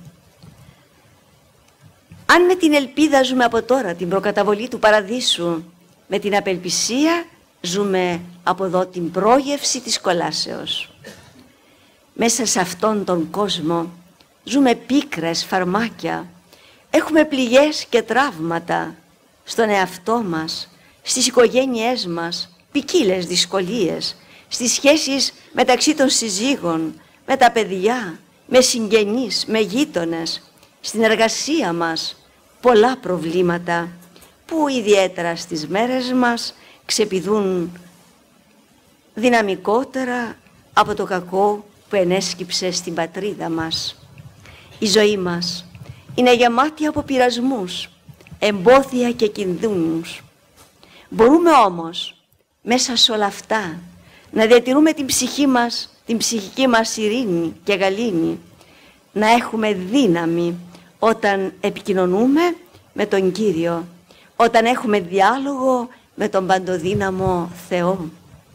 Αν με την ελπίδα ζούμε από τώρα την προκαταβολή του παραδείσου, με την απελπισία ζούμε από εδώ την πρόγευση της κολάσεως. Μέσα σε αυτόν τον κόσμο ζούμε πίκρες, φαρμάκια, έχουμε πληγές και τραύματα στον εαυτό μας, στις οικογένειές μας, ποικίλες δυσκολίες, στις σχέσεις μεταξύ των συζύγων, με τα παιδιά, με συγγενείς, με γείτονες, στην εργασία μας, πολλά προβλήματα που ιδιαίτερα στις μέρες μας ξεπηδούν δυναμικότερα από το κακό που ενέσκυψε στην πατρίδα μας. Η ζωή μας είναι γεμάτη από πειρασμούς, εμπόδια και κινδύνους. Μπορούμε όμως μέσα σε όλα αυτά να διατηρούμε την ψυχική μας ειρήνη και γαλήνη, να έχουμε δύναμη όταν επικοινωνούμε με τον Κύριο, όταν έχουμε διάλογο με τον παντοδύναμο Θεό.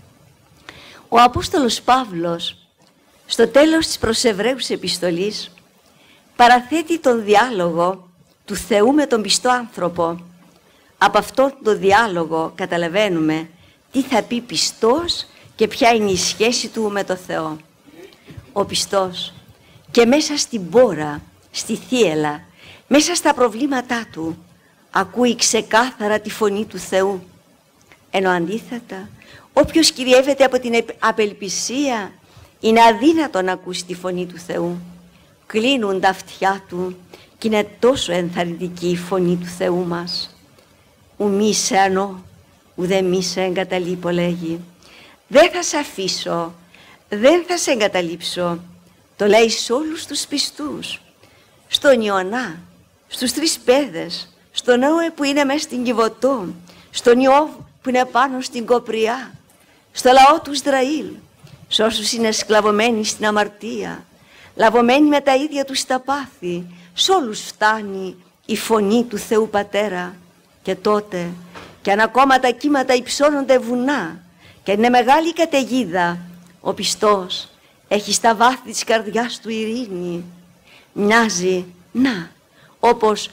Ο Απόστολος Παύλος στο τέλος της προς Εβραίους επιστολής παραθέτει τον διάλογο του Θεού με τον πιστό άνθρωπο. Από αυτόν τον διάλογο καταλαβαίνουμε τι θα πει πιστός και ποια είναι η σχέση του με το Θεό. Ο πιστός και μέσα στην πόρα, στη θύελλα, μέσα στα προβλήματά του ακούει ξεκάθαρα τη φωνή του Θεού. Ενώ αντίθετα όποιος κυριεύεται από την απελπισία είναι αδύνατο να ακούσει τη φωνή του Θεού. Κλείνουν τα αυτιά του και είναι τόσο ενθαρρυντική η φωνή του Θεού μας. Ου μη σε ανώ, ουδέ μη σε εγκαταλείπω, λέγει. Δεν θα σε αφήσω, δεν θα σε εγκαταλείψω. Το λέει σε όλους τους πιστούς. Στον Ιωνά, στους 3 παιδες, στον Νόε που είναι μέσα στην Κιβωτό, στον Ιώβ που είναι πάνω στην Κοπριά, στο λαό του Ισραήλ, σε όσους είναι σκλαβωμένοι στην αμαρτία, λαβωμένοι με τα ίδια τους τα πάθη, σ' όλους φτάνει η φωνή του Θεού Πατέρα. Και τότε, κι αν ακόμα τα κύματα υψώνονται βουνά και είναι μεγάλη καταιγίδα, ο πιστός έχει στα βάθη της καρδιάς του ειρήνη. Μοιάζει, να, όπως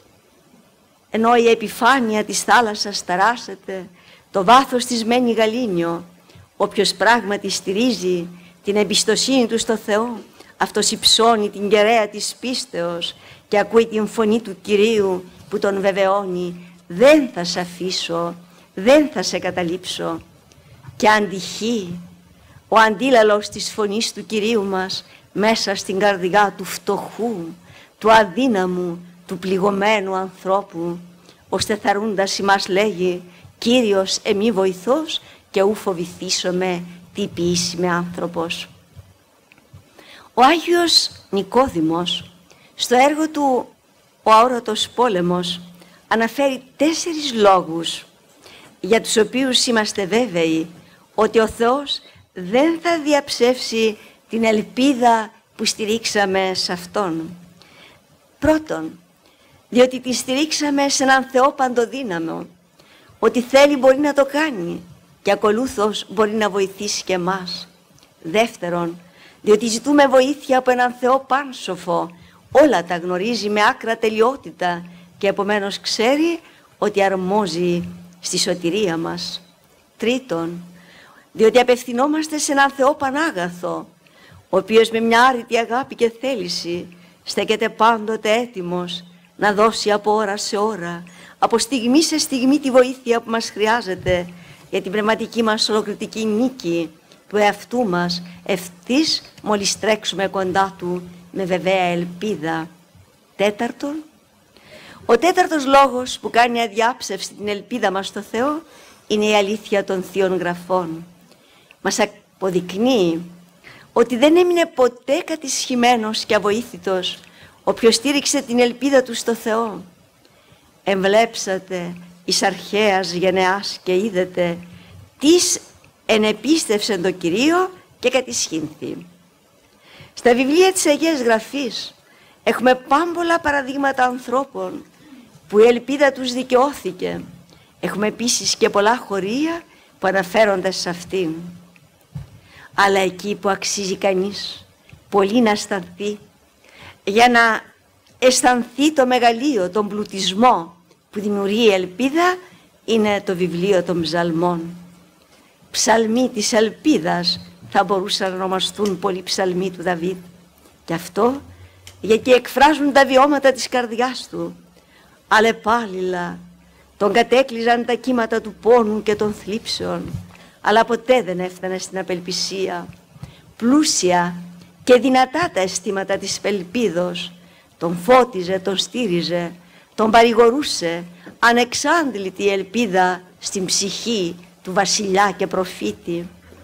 ενώ η επιφάνεια της θάλασσας ταράσσεται, το βάθος της μένει γαλήνιο. Όποιος πράγματι στηρίζει την εμπιστοσύνη του στο Θεό, αυτός υψώνει την κεραία της πίστεως και ακούει την φωνή του Κυρίου που τον βεβαιώνει: δεν θα σε αφήσω, δεν θα σε καταλήψω. Και αντυχεί ο αντίλαλος της φωνής του Κυρίου μας μέσα στην καρδιά του φτωχού, του αδύναμου, του πληγωμένου ανθρώπου, ώστε θαρούντας ημάς λέγει: Κύριος εμή βοηθός και ου φοβηθήσομαι τι ποιήσει με άνθρωπος. Ο Άγιος Νικόδημος στο έργο του «Ο αόρατος πόλεμος» αναφέρει 4 λόγους για τους οποίους είμαστε βέβαιοι ότι ο Θεός δεν θα διαψεύσει την ελπίδα που στηρίξαμε σε Αυτόν. Πρώτον, διότι τη στηρίξαμε σε έναν Θεό παντοδύναμο. Ό,τι θέλει μπορεί να το κάνει και ακολούθως μπορεί να βοηθήσει και εμάς. Δεύτερον, διότι ζητούμε βοήθεια από έναν Θεό πάνσοφο, όλα τα γνωρίζει με άκρα τελειότητα και επομένως ξέρει ότι αρμόζει στη σωτηρία μας. Τρίτον, διότι απευθυνόμαστε σε έναν Θεό πανάγαθο, ο οποίος με μια άρρητη αγάπη και θέληση στέκεται πάντοτε έτοιμος να δώσει από ώρα σε ώρα, από στιγμή σε στιγμή τη βοήθεια που μας χρειάζεται για την πνευματική μας ολοκληρωτική νίκη του εαυτού μας, ευθύς μόλις τρέξουμε κοντά Του με βεβαία ελπίδα. Τέταρτον, ο τέταρτος λόγος που κάνει αδιάψευση την ελπίδα μας στο Θεό είναι η αλήθεια των Θείων Γραφών. Μας αποδεικνύει ότι δεν έμεινε ποτέ κατησχημένος και αβοήθητος όποιος στήριξε την ελπίδα του στο Θεό. Εμβλέψατε εις αρχαίας γενεάς και είδετε τις ενεπίστευσεν το Κυρίο και κατησχύνθη. Στα βιβλία της Αγίας Γραφής έχουμε πάμπολα παραδείγματα ανθρώπων που η ελπίδα τους δικαιώθηκε. Έχουμε επίσης και πολλά χωρία που αναφέρονται σε αυτήν. Αλλά εκεί που αξίζει κανείς πολύ να αισθανθεί, για να αισθανθεί το μεγαλείο, τον πλουτισμό που δημιουργεί η ελπίδα, είναι το βιβλίο των Ψαλμών. Ψαλμοί της ελπίδας θα μπορούσαν να ονομαστούν πολλοί ψαλμοί του Δαβίδ. Και αυτό γιατί εκφράζουν τα βιώματα της καρδιάς του. Αλλεπάλληλα τον κατέκλυζαν τα κύματα του πόνου και των θλίψεων, αλλά ποτέ δεν έφτανε στην απελπισία. Πλούσια και δυνατά τα αισθήματα της ελπίδος τον φώτιζε, τον στήριζε, τον παρηγορούσε, ανεξάντλητη ελπίδα στην ψυχή του βασιλιά και προφήτη.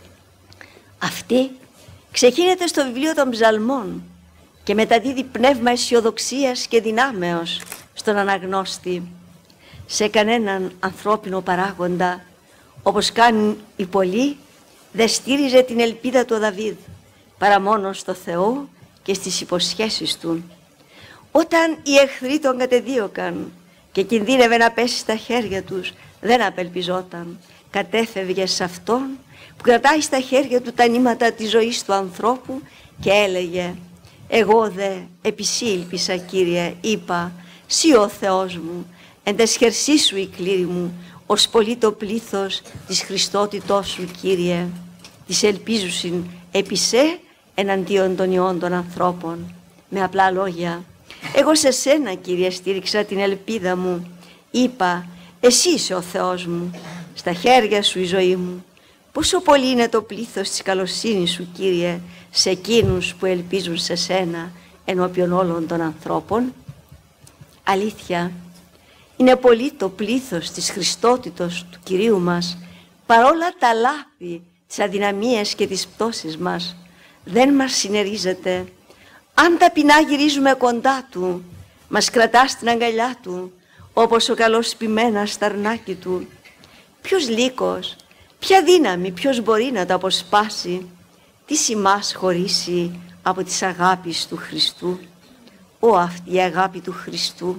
Αυτή ξεχύνεται στο βιβλίο των Ψαλμών και μεταδίδει πνεύμα αισιοδοξίας και δυνάμεως στον αναγνώστη. Σε κανέναν ανθρώπινο παράγοντα, όπως κάνουν οι πολλοί, δεν στήριζε την ελπίδα του Δαβίδ, παρά μόνο στο Θεό και στις υποσχέσεις Του. Όταν οι εχθροί τον κατεδίωκαν και κινδύνευε να πέσει στα χέρια τους, δεν απελπιζόταν. Κατέφευγε σε Αυτόν που κρατάει στα χέρια του τα νήματα της ζωής του ανθρώπου και έλεγε: «Εγώ δε επισήλπισα, Κύριε, είπα, Συ ο Θεός μου, εν τες χερσί Σου η κλήρη μου, ως πολύ το πλήθος της Χριστότητός Σου, Κύριε, της ελπίζουσιν επί σε εναντίον των ιών των ανθρώπων». Με απλά λόγια, εγώ σε Σένα, Κύριε, στήριξα την ελπίδα μου. Είπα, Εσύ είσαι ο Θεός μου, στα χέρια Σου η ζωή μου. Πόσο πολύ είναι το πλήθος της καλοσύνης Σου, Κύριε, σε εκείνους που ελπίζουν σε Σένα ενώπιον όλων των ανθρώπων. Αλήθεια, είναι πολύ το πλήθος της Χριστότητος του Κυρίου μας, παρόλα τα λάθη, τις αδυναμίες και τις πτώσεις μας, δεν μας συνερίζεται. Αν ταπεινά γυρίζουμε κοντά Του, μας κρατά στην αγκαλιά Του, όπως ο καλός ποιμένας στα αρνάκι Του. Ποιος λύκος, ποια δύναμη, ποιος μπορεί να το αποσπάσει, τι σημάς χωρίσει από τις αγάπης του Χριστού. Αυτή η αγάπη του Χριστού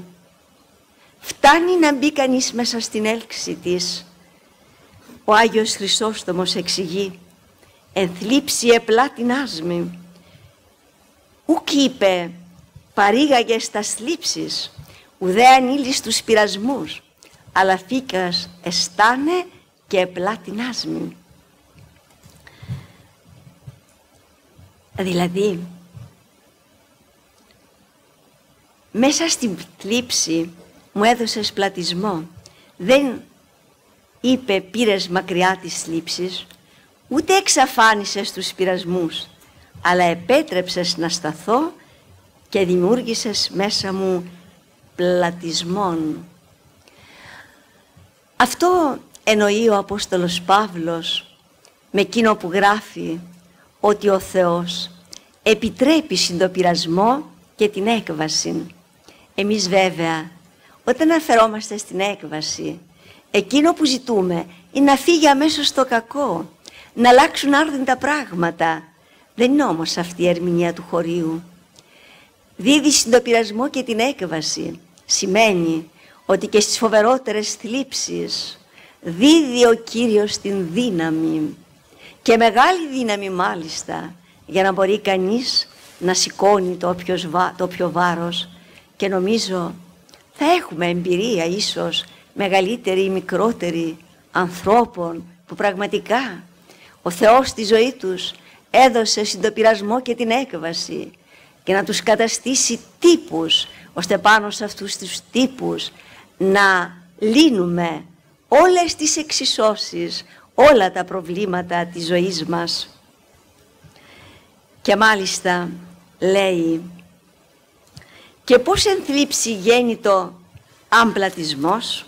φτάνει να μπει κανείς μέσα στην έλξη της. Ο Άγιος Χρυσόστομος εξηγεί: «Εν θλίψει επλά την άσμη, ουκ είπε παρήγαγε στα θλίψεις, ουδέ ανήλεις τους πειρασμούς, αλλά φύκας εστάνε και πλάτινάσμη. Δηλαδή, μέσα στην θλίψη μου έδωσες πλατισμό. Δεν είπε πήρες μακριά τις θλίψεις, ούτε εξαφάνισες τους πειρασμούς, αλλά επέτρεψες να σταθώ και δημιούργησες μέσα μου πλατισμόν. Αυτό εννοεί ο Απόστολος Παύλος με εκείνο που γράφει ότι ο Θεός επιτρέπει στον πειρασμό και την έκβαση. Εμείς βέβαια όταν αφαιρόμαστε στην έκβαση, εκείνο που ζητούμε είναι να φύγει αμέσως το κακό, να αλλάξουν άρδιν τα πράγματα. Δεν είναι όμως αυτή η ερμηνεία του χωρίου. Δίδει στον πειρασμό και την έκβαση σημαίνει ότι και στις φοβερότερες θλίψεις δίδει ο Κύριος την δύναμη, και μεγάλη δύναμη μάλιστα, για να μπορεί κανείς να σηκώνει το όποιο βάρος. Και νομίζω θα έχουμε εμπειρία ίσως μεγαλύτερη ή μικρότερη ανθρώπων που πραγματικά ο Θεός στη ζωή τους έδωσε στον πειρασμό και την έκβαση και να τους καταστήσει τύπους, ώστε πάνω σε αυτούς τους τύπους να λύνουμε όλες τις εξισώσεις, όλα τα προβλήματα της ζωής μας. Και μάλιστα λέει, και πώς εν θλίψη γέννητο αμπλατισμός,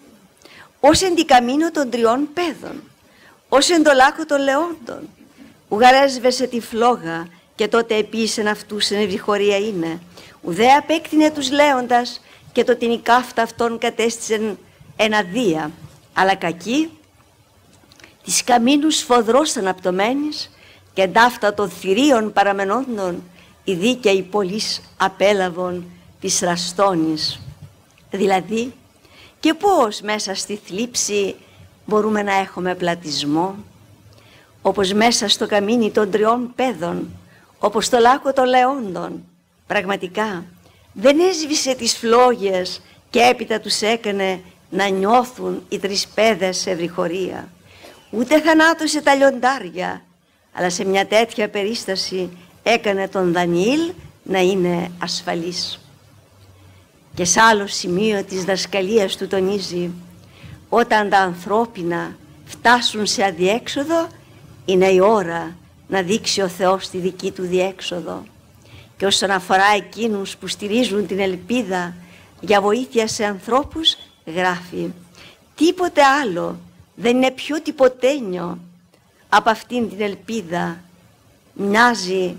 ως εν τη καμίνο των τριών παιδων, ως εν το λάκκο των λεόντων, ουγαρέσβεσε τη φλόγα και τότε επίσεν αυτούς εν ευγχωρία είναι, ουδέ απέκτηνε τους λέοντας και το την ικάφτα αυτών κατέστησεν εναδία, αλλά κακή της καμίνους σφοδρός αναπτωμένης και ταύτα των θηρίων παραμενόντων η δίκαιη πολλής απέλαβον της ραστόνης. Δηλαδή, και πώς μέσα στη θλίψη μπορούμε να έχουμε πλατισμό, όπως μέσα στο καμίνι των τριών παιδων, όπως το λάκκο των λεόντων. Πραγματικά δεν έσβησε τις φλόγες και έπειτα τους έκανε να νιώθουν οι τρεις παιδες σε ευρυχωρία. Ούτε θανάτωσε τα λιοντάρια, αλλά σε μια τέτοια περίσταση έκανε τον Δανιήλ να είναι ασφαλής. Και σε άλλο σημείο της δασκαλίας του τονίζει, όταν τα ανθρώπινα φτάσουν σε αδιέξοδο, είναι η ώρα να δείξει ο Θεός τη δική του διέξοδο. Και όσον αφορά εκείνους που στηρίζουν την ελπίδα για βοήθεια σε ανθρώπους, γράφει, τίποτε άλλο δεν είναι πιο τυποτένιο από αυτήν την ελπίδα. Μοιάζει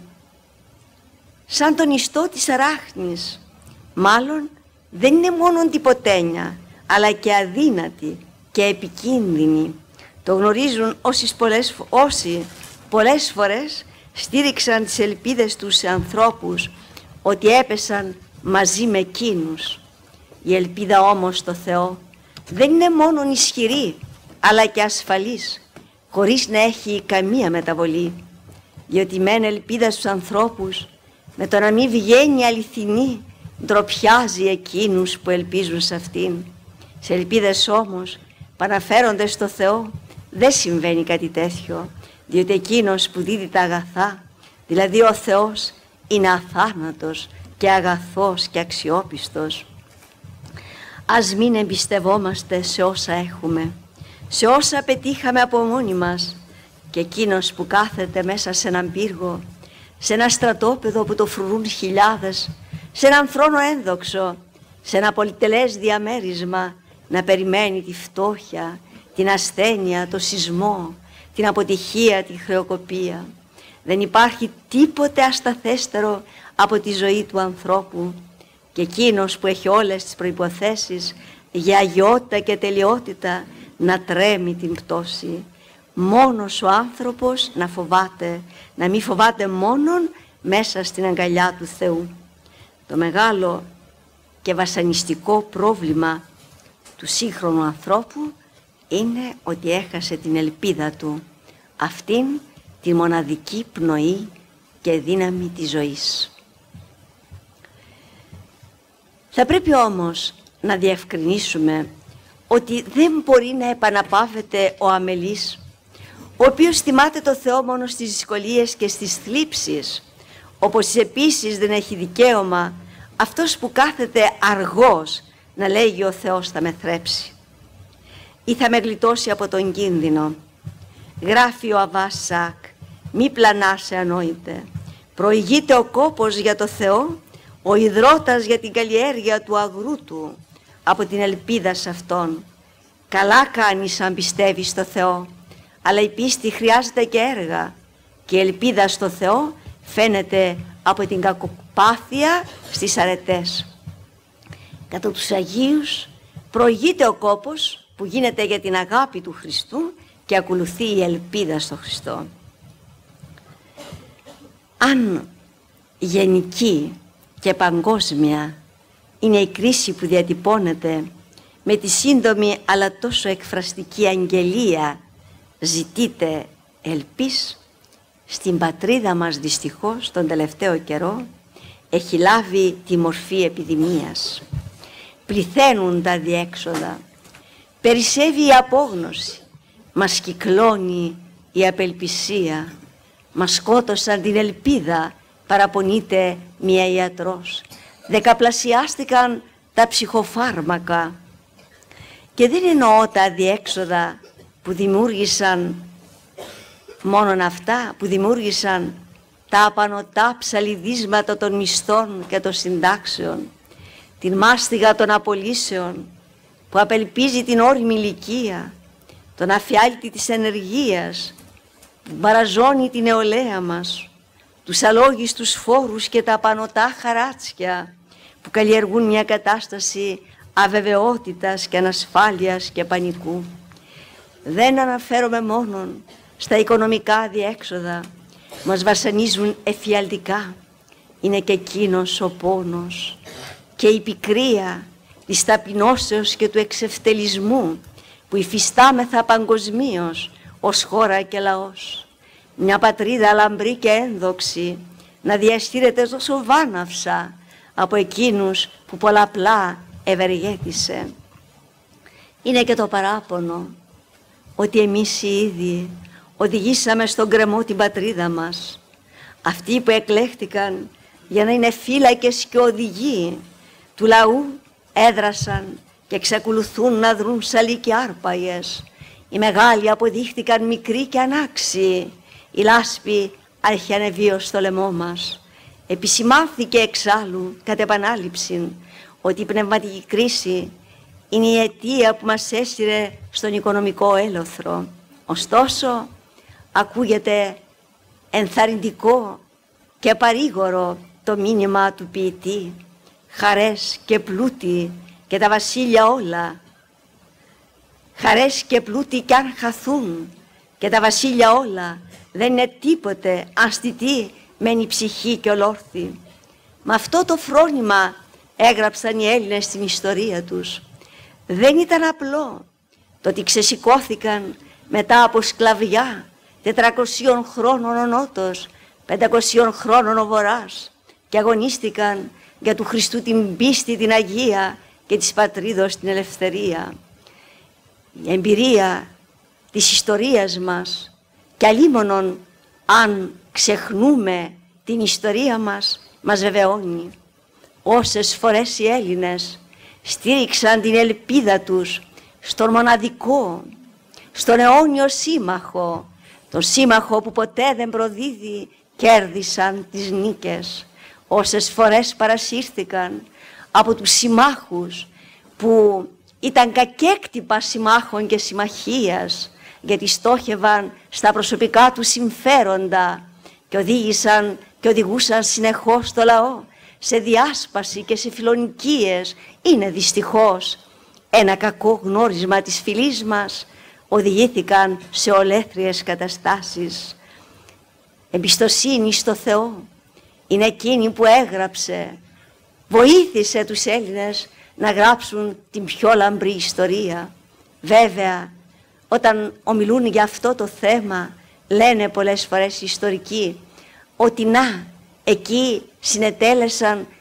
σαν τον ιστό της αράχνης. Μάλλον δεν είναι μόνο τυποτένια, αλλά και αδύνατη και επικίνδυνη. Το γνωρίζουν όσοι πολλές φορές στήριξαν τις ελπίδες τους σε ανθρώπους ότι έπεσαν μαζί με εκείνους. Η ελπίδα όμως στο Θεό δεν είναι μόνο ισχυρή, αλλά και ασφαλής, χωρίς να έχει καμία μεταβολή. Διότι μεν ελπίδα στους ανθρώπους, με το να μην βγαίνει αληθινή, ντροπιάζει εκείνους που ελπίζουν σε αυτήν. Σε ελπίδες όμως που αναφέρονται στο Θεό δεν συμβαίνει κάτι τέτοιο, διότι εκείνος που δίδει τα αγαθά, δηλαδή ο Θεός, είναι αθάνατος και αγαθός και αξιόπιστος. Ας μην εμπιστευόμαστε σε όσα έχουμε, σε όσα πετύχαμε από μόνοι μας, και εκείνος που κάθεται μέσα σε έναν πύργο, σε ένα στρατόπεδο που το φρουρούν χιλιάδες, σε έναν θρόνο ένδοξο, σε ένα πολυτελές διαμέρισμα, να περιμένει τη φτώχεια, την ασθένεια, το σεισμό, την αποτυχία, τη χρεοκοπία. Δεν υπάρχει τίποτε ασταθέστερο από τη ζωή του ανθρώπου, και εκείνος που έχει όλες τις προϋποθέσεις για αγιότητα και τελειότητα να τρέμει την πτώση. Μόνος ο άνθρωπος να φοβάται, να μην φοβάται μόνον μέσα στην αγκαλιά του Θεού. Το μεγάλο και βασανιστικό πρόβλημα του σύγχρονου ανθρώπου είναι ότι έχασε την ελπίδα του, αυτήν τη μοναδική πνοή και δύναμη της ζωής. Θα πρέπει όμως να διευκρινίσουμε ότι δεν μπορεί να επαναπαύεται ο αμελής, ο οποίος θυμάται το Θεό μόνο στις δυσκολίες και στις θλίψεις, όπως επίσης δεν έχει δικαίωμα αυτός που κάθεται αργός να λέγει ο Θεός θα με θρέψει ή θα με γλιτώσει από τον κίνδυνο. Γράφει ο Αββάς Σακ, μη πλανάσαι ανόητε, προηγείται ο κόπος για το Θεό, ο ιδρώτας για την καλλιέργεια του αγρού του, από την ελπίδα σε Αυτόν. Καλά κάνεις αν πιστεύεις στο Θεό, αλλά η πίστη χρειάζεται και έργα και η ελπίδα στο Θεό φαίνεται από την κακοπάθεια στις αρετές. Κατά τους Αγίους προηγείται ο κόπος που γίνεται για την αγάπη του Χριστού και ακολουθεί η ελπίδα στο Χριστό. Αν γενική και παγκόσμια είναι η κρίση που διατυπώνεται με τη σύντομη αλλά τόσο εκφραστική αγγελία «Ζητείτε ελπίς», στην πατρίδα μας δυστυχώς τον τελευταίο καιρό έχει λάβει τη μορφή επιδημίας. Πληθαίνουν τα διέξοδα, περισσεύει η απόγνωση, μας κυκλώνει η απελπισία, μας σκότωσαν την ελπίδα, παραπονείται μία ιατρός. Δεκαπλασιάστηκαν τα ψυχοφάρμακα και δεν εννοώ τα διέξοδα που δημιούργησαν μόνον αυτά, που δημιούργησαν τα απανωτά ψαλιδίσματα των μισθών και των συντάξεων, την μάστιγα των απολύσεων που απελπίζει την όριμη ηλικία, τον αφιάλτη της ενεργείας που παραζώνει την νεολαία μας, τους αλόγιστους φόρους και τα απανωτά χαράτσια που καλλιεργούν μια κατάσταση αβεβαιότητας και ανασφάλειας και πανικού. Δεν αναφέρομαι μόνον στα οικονομικά διέξοδα, μας βασανίζουν εφιαλτικά. Είναι και εκείνος ο πόνος και η πικρία της ταπεινώσεως και του εξευτελισμού που υφιστάμεθα παγκοσμίως ως χώρα και λαός. Μια πατρίδα λαμπρή και ένδοξη να διαστήρεται τόσο βάναυσα από εκείνους που πολλαπλά ευεργέτησε. Είναι και το παράπονο ότι εμείς οι ίδιοι οδηγήσαμε στον γκρεμό την πατρίδα μας. Αυτοί που εκλέχτηκαν για να είναι φύλακες και οδηγοί του λαού έδρασαν και εξακολουθούν να δρουν σαλοί και άρπαγες. Οι μεγάλοι αποδείχτηκαν μικροί και ανάξιοι. Η λάσπη άρχιε ανεβίω στο λαιμό μας. Επισημάνθηκε εξάλλου κατ' επανάληψη ότι η πνευματική κρίση είναι η αιτία που μας έσυρε στον οικονομικό έλωθρο. Ωστόσο, ακούγεται ενθαρρυντικό και παρήγορο το μήνυμα του ποιητή. Χαρές και πλούτη και τα βασίλεια όλα. Χαρές και πλούτη κι αν χαθούν και τα βασίλεια όλα, δεν είναι τίποτε αν στιτή μένει η ψυχή και ολόρθη. Με αυτό το φρόνημα έγραψαν οι Έλληνες στην ιστορία τους. Δεν ήταν απλό το ότι ξεσηκώθηκαν μετά από σκλαβιά 400 χρόνων ο Νότος, 500 χρόνων ο Βορράς και αγωνίστηκαν για του Χριστού την πίστη, την Αγία και της πατρίδος την ελευθερία. Η εμπειρία της ιστορίας μας και αλίμονον αν ξεχνούμε την ιστορία μας βεβαιώνει. Όσες φορές οι Έλληνες στήριξαν την ελπίδα τους στον μοναδικό, στον αιώνιο σύμμαχο, τον σύμμαχο που ποτέ δεν προδίδει, κέρδισαν τις νίκες. Όσες φορές παρασύρθηκαν από τους συμμάχους που ήταν κακέκτυπα συμμάχων και συμμαχίας, γιατί στόχευαν στα προσωπικά του συμφέροντα και οδήγησαν και οδηγούσαν συνεχώς το λαό σε διάσπαση και σε φιλονικίες. Είναι δυστυχώς ένα κακό γνώρισμα της φυλής μας. Οδηγήθηκαν σε ολέθριες καταστάσεις. Εμπιστοσύνη στο Θεό είναι εκείνη που έγραψε, βοήθησε τους Έλληνες να γράψουν την πιο λαμπρή ιστορία. Βέβαια, όταν ομιλούν για αυτό το θέμα, λένε πολλές φορές οι ιστορικοί ότι να, εκεί συνετέλεσαν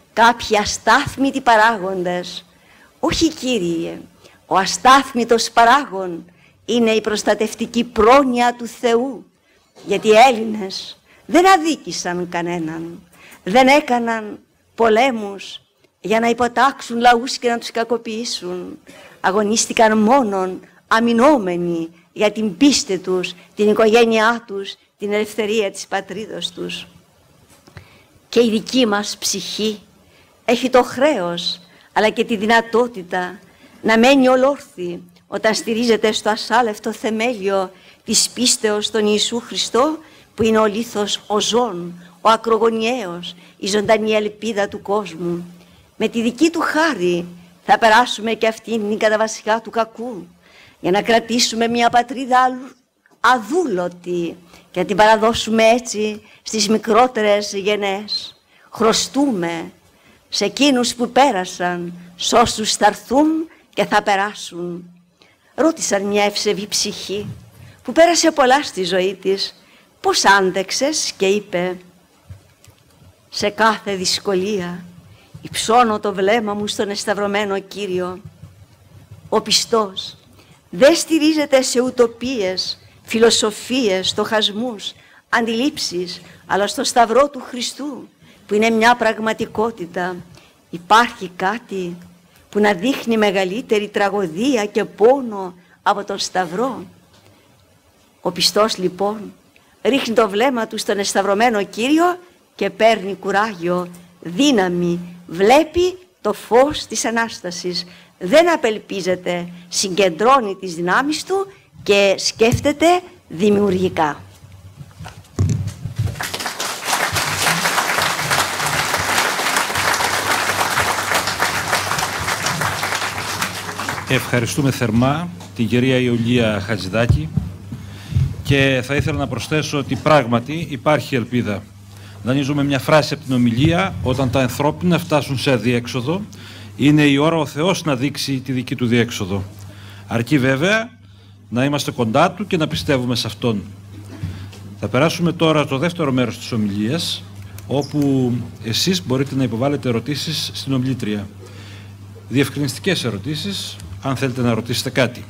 κάποιοι αστάθμητοι παράγοντες. Όχι, Κύριε, ο αστάθμητος παράγων είναι η προστατευτική πρόνοια του Θεού, γιατί οι Έλληνες δεν αδίκησαν κανέναν, δεν έκαναν πολέμους για να υποτάξουν λαούς και να τους κακοποιήσουν. Αγωνίστηκαν μόνον αμυνόμενοι για την πίστη τους, την οικογένειά τους, την ελευθερία της πατρίδος τους. Και η δική μας ψυχή έχει το χρέος, αλλά και τη δυνατότητα να μένει ολόρθη όταν στηρίζεται στο ασάλευτο θεμέλιο της πίστεως στον Ιησού Χριστό, που είναι ο λίθος, ο ζών, ο ακρογωνιαίος, η ζωντανή ελπίδα του κόσμου. Με τη δική του χάρη θα περάσουμε και αυτήν την καταβασιά του κακού, για να κρατήσουμε μια πατρίδα αδούλωτη και να την παραδώσουμε έτσι στις μικρότερες γενναίες. Χρωστούμε σε εκείνους που πέρασαν, σ' όσους θα έρθουν και θα περάσουν. Ρώτησαν μια ευσεβή ψυχή που πέρασε πολλά στη ζωή της, πώς άντεξες, και είπε, σε κάθε δυσκολία υψώνω το βλέμμα μου στον εσταυρωμένο Κύριο. Ο πιστός δεν στηρίζεται σε ουτοπίες, φιλοσοφίες, στοχασμούς, αντιλήψεις, αλλά στο σταυρό του Χριστού, που είναι μια πραγματικότητα. Υπάρχει κάτι που να δείχνει μεγαλύτερη τραγωδία και πόνο από τον σταυρό? Ο πιστός λοιπόν ρίχνει το βλέμμα του στον εσταυρωμένο Κύριο και παίρνει κουράγιο, δύναμη, βλέπει το φως της Ανάστασης. Δεν απελπίζεται, συγκεντρώνει τις δυνάμεις του και σκέφτεται δημιουργικά. Ευχαριστούμε θερμά την κυρία Ιουλία Χατζηδάκη και θα ήθελα να προσθέσω ότι πράγματι υπάρχει ελπίδα. Δανείζουμε μια φράση από την ομιλία: όταν τα ανθρώπινα φτάσουν σε αδιέξοδο, είναι η ώρα ο Θεός να δείξει τη δική του διέξοδο. Αρκεί βέβαια να είμαστε κοντά του και να πιστεύουμε σε Αυτόν. Θα περάσουμε τώρα το δεύτερο μέρος της ομιλίας, όπου εσείς μπορείτε να υποβάλλετε ερωτήσεις στην ομιλήτρια. Διευκρινιστικές ερωτήσεις, αν θέλετε να ρωτήσετε κάτι.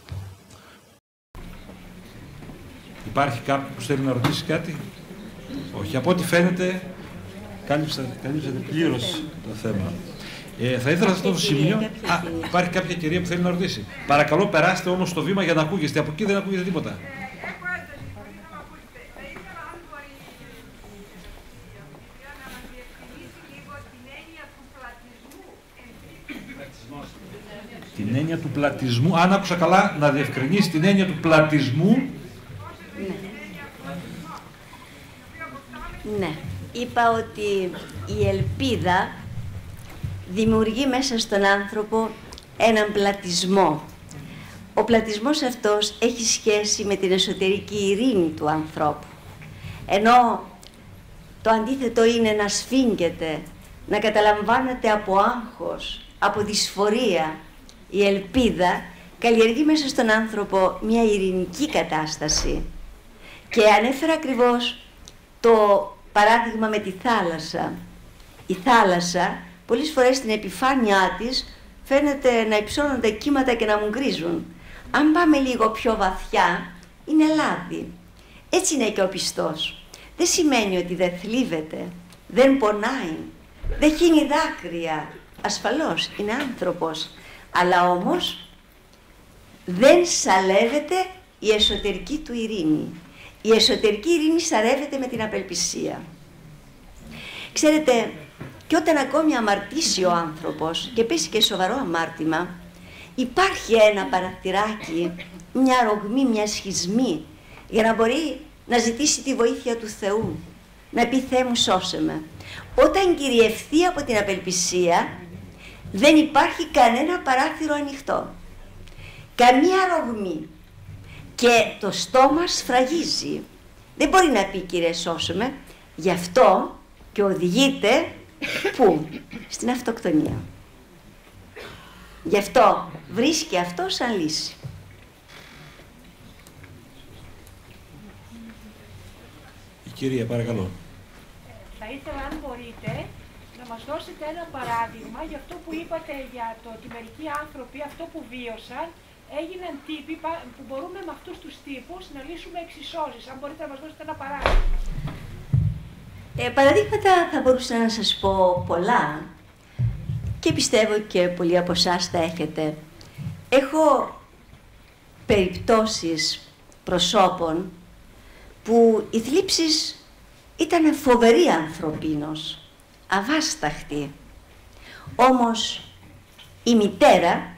Υπάρχει κάποιος που θέλει να ρωτήσει κάτι? Όχι. Από ό,τι φαίνεται, καλύψατε πλήρως το θέμα. Θα ήθελα σε αυτό το σημείο... υπάρχει κάποια κυρία που θέλει να ρωτήσει. Παρακαλώ, περάστε όμως το βήμα για να ακούγεστε. Από εκεί δεν ακούγεται τίποτα. Την έννοια του πλατισμού. Αν άκουσα καλά, να διευκρινίσει την έννοια του πλατισμού. Ναι. Είπα ότι η ελπίδα δημιουργεί μέσα στον άνθρωπο έναν πλατισμό. Ο πλατισμός αυτός έχει σχέση με την εσωτερική ειρήνη του ανθρώπου. Ενώ το αντίθετο είναι να σφίγγεται, να καταλαμβάνεται από άγχος, από δυσφορία. Η ελπίδα καλλιεργεί μέσα στον άνθρωπο μια ειρηνική κατάσταση. Και ανέφερα ακριβώς το παράδειγμα με τη θάλασσα. Η θάλασσα πολλές φορές στην επιφάνειά της φαίνεται να υψώνονται κύματα και να μουγκρίζουν. Αν πάμε λίγο πιο βαθιά, είναι λάδι. Έτσι είναι και ο πιστός. Δεν σημαίνει ότι δεν θλίβεται, δεν πονάει, δεν χύνει δάκρυα. Ασφαλώς είναι άνθρωπος, αλλά όμως δεν σαλεύεται η εσωτερική του ειρήνη. Η εσωτερική ειρήνη σαρεύεται με την απελπισία. Ξέρετε, και όταν ακόμη αμαρτήσει ο άνθρωπος και πέσει και σοβαρό αμάρτημα, υπάρχει ένα παραθυράκι, μια ρογμή, μια σχισμή, για να μπορεί να ζητήσει τη βοήθεια του Θεού. Να πει: Θεέ μου, σώσε με. Όταν κυριευθεί από την απελπισία, δεν υπάρχει κανένα παράθυρο ανοιχτό, καμία ρογμή, και το στόμα σφραγίζει. Δεν μπορεί να πει: Κύριε, σώσε με. Γι' αυτό και οδηγείται πού? Στην αυτοκτονία. Γι' αυτό βρίσκει αυτό σαν λύση. Η κυρία, παρακαλώ. Θα ήθελα, αν μπορείτε, να να μας δώσετε ένα παράδειγμα για αυτό που είπατε για το ότι μερικοί άνθρωποι αυτό που βίωσαν έγιναν τύποι που μπορούμε με αυτούς τους τύπους να λύσουμε εξισώσεις. Αν μπορείτε να μας δώσετε ένα παράδειγμα. Παραδείγματα θα μπορούσα να σας πω πολλά και πιστεύω και πολλοί από εσάς τα έχετε. Έχω περιπτώσεις προσώπων που οι θλίψεις ήταν φοβεροί ανθρωπίνος, αβάσταχτοι. Όμως η μητέρα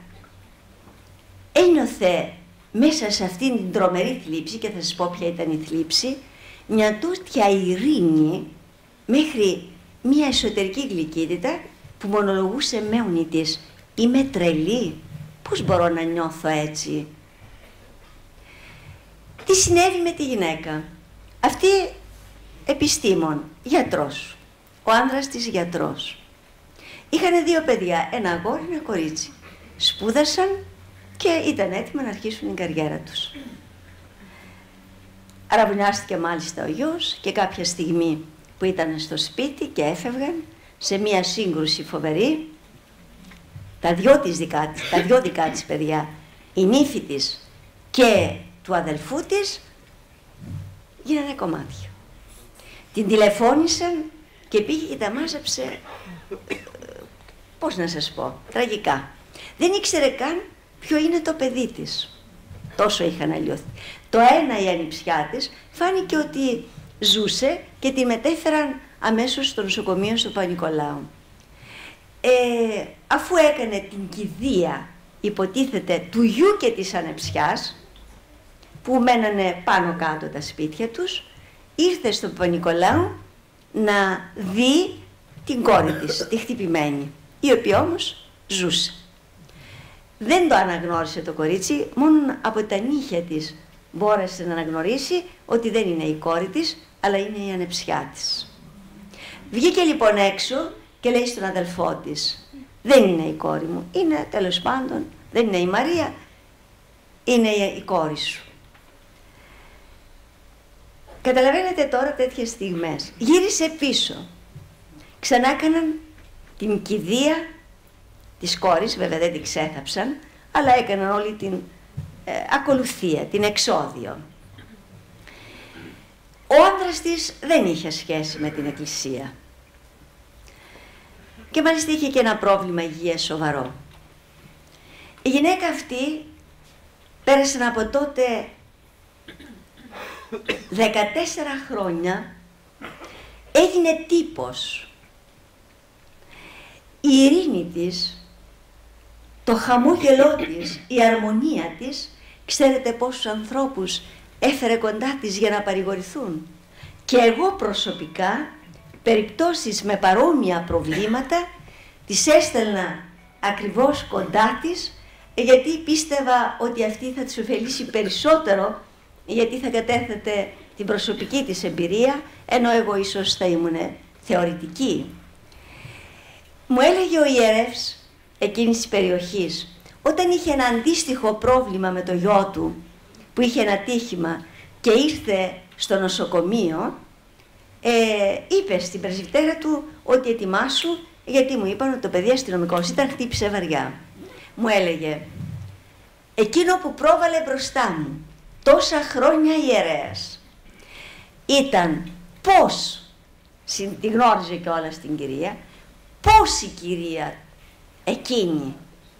ένιωθε μέσα σε αυτήν την τρομερή θλίψη, και θα σας πω ποια ήταν η θλίψη, μια τέτοια ειρήνη μέχρι μια εσωτερική γλυκύτητα που μονολογούσε μόνη της. Είμαι τρελή, πώς μπορώ να νιώθω έτσι? Τι συνέβη με τη γυναίκα? Αυτή επιστήμον, γιατρός, ο άνδρας της γιατρός. Είχαν 2 παιδιά, ένα αγόρι, ένα κορίτσι. Σπούδασαν και ήταν έτοιμα να αρχίσουν την καριέρα τους. Αραβωνιάστηκε μάλιστα ο γιος και κάποια στιγμή που ήταν στο σπίτι και έφευγαν σε μία σύγκρουση φοβερή, τα δυο δικά της παιδιά, η νύφη της και του αδελφού της, γίνανε κομμάτια. Την τηλεφώνησαν και πήγε και τα μάζεψε, πώς να σας πω, τραγικά. Δεν ήξερε καν ποιο είναι το παιδί της. Τόσο είχαν αλλοιωθεί. Το ένα, η ανιψιά της, φάνηκε ότι ζούσε και τη μετέφεραν αμέσως στο νοσοκομείο στο Παπα-Νικολάου. Αφού έκανε την κηδεία, υποτίθεται, του γιου και της ανεψιάς, που μένανε πάνω κάτω τα σπίτια τους, ήρθε στο Παπα-Νικολάου να δει την κόρη της, τη χτυπημένη, η οποία όμως ζούσε. Δεν το αναγνώρισε το κορίτσι, μόνο από τα νύχια της μπόρεσε να αναγνωρίσει ότι δεν είναι η κόρη της, αλλά είναι η ανεψιά της. Βγήκε λοιπόν έξω και λέει στον αδελφό της, δεν είναι η κόρη μου, είναι τέλος πάντων, δεν είναι η Μαρία, είναι η κόρη σου. Καταλαβαίνετε τώρα τέτοιες στιγμές. Γύρισε πίσω, ξανά έκαναν την κηδεία της κόρης, βέβαια δεν την ξέθαψαν, αλλά έκαναν όλη την ακολουθία, την εξόδιο. Ο άντρας της δεν είχε σχέση με την εκκλησία και μάλιστα είχε και ένα πρόβλημα υγείας σοβαρό. Η γυναίκα αυτή πέρασε από τότε 14 χρόνια, έγινε τύπος. Η ειρήνη της, το χαμόγελό της, η αρμονία της, ξέρετε πόσους ανθρώπους έφερε κοντά της για να παρηγορηθούν. Και εγώ προσωπικά, περιπτώσεις με παρόμοια προβλήματα, τις έστελνα ακριβώς κοντά της, γιατί πίστευα ότι αυτή θα της ωφελήσει περισσότερο, γιατί θα κατέθετε την προσωπική της εμπειρία, ενώ εγώ ίσως θα ήμουν θεωρητική. Μου έλεγε ο ιερεύς εκείνης της περιοχής, όταν είχε ένα αντίστοιχο πρόβλημα με το γιο του, που είχε ένα τύχημα και ήρθε στο νοσοκομείο, είπε στην πρεσβυτέρα του ότι ετοιμάσου, γιατί μου είπαν ότι το παιδί αστυνομικός ήταν, χτύπησε βαριά. Μου έλεγε, εκείνο που πρόβαλε μπροστά μου τόσα χρόνια ιερέας ήταν πώς, τη γνώριζε κιόλας την κυρία, πώς η κυρία εκείνη,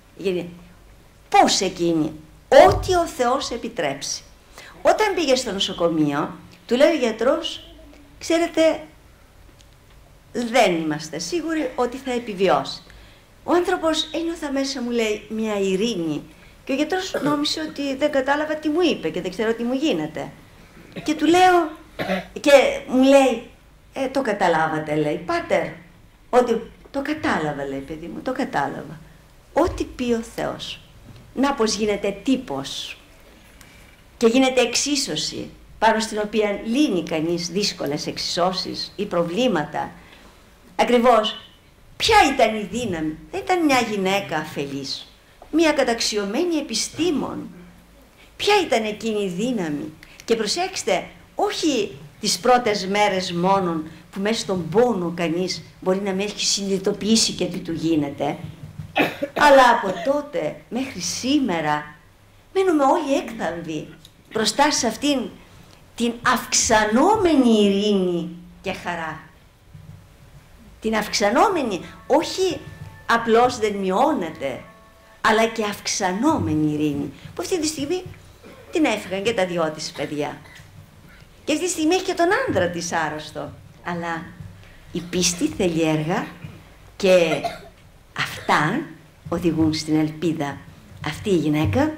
πώς εκείνη, ό,τι ο Θεός επιτρέψει. Όταν πήγε στο νοσοκομείο, του λέει ο γιατρός, ξέρετε, δεν είμαστε σίγουροι ότι θα επιβιώσει. Ο άνθρωπος ένιωθα μέσα, μου λέει, μια ειρήνη. Και ο γιατρός νόμισε ότι δεν κατάλαβα τι μου είπε και δεν ξέρω τι μου γίνεται. Και του λέω, και μου λέει, το καταλάβατε, λέει, πάτερ, ότι το κατάλαβα, λέει, παιδί μου, το κατάλαβα. Ό,τι πει ο Θεός. Να πως γίνεται τύπος και γίνεται εξίσωση, πάνω στην οποία λύνει κανείς δύσκολες εξισώσεις ή προβλήματα. Ακριβώς, ποια ήταν η δύναμη? Δεν ήταν μια γυναίκα αφελής, μια καταξιωμένη επιστήμον. Ποια ήταν εκείνη η δύναμη? Και προσέξτε, όχι τις πρώτες μέρες μόνον που μέσα στον πόνο κανείς μπορεί να με έχει συνειδητοποιήσει και τι του γίνεται. Αλλά από τότε μέχρι σήμερα μένουμε όλοι έκθαμβοι μπροστά σε αυτήν την αυξανόμενη ειρήνη και χαρά. Την αυξανόμενη, όχι απλώς δεν μειώνεται, αλλά και αυξανόμενη ειρήνη, που αυτή τη στιγμή την έφυγαν και τα δυο της παιδιά. Και αυτή τη στιγμή έχει και τον άντρα της άρρωστο. Αλλά η πίστη θέλει έργα και αυτά οδηγούν στην ελπίδα. Αυτή η γυναίκα,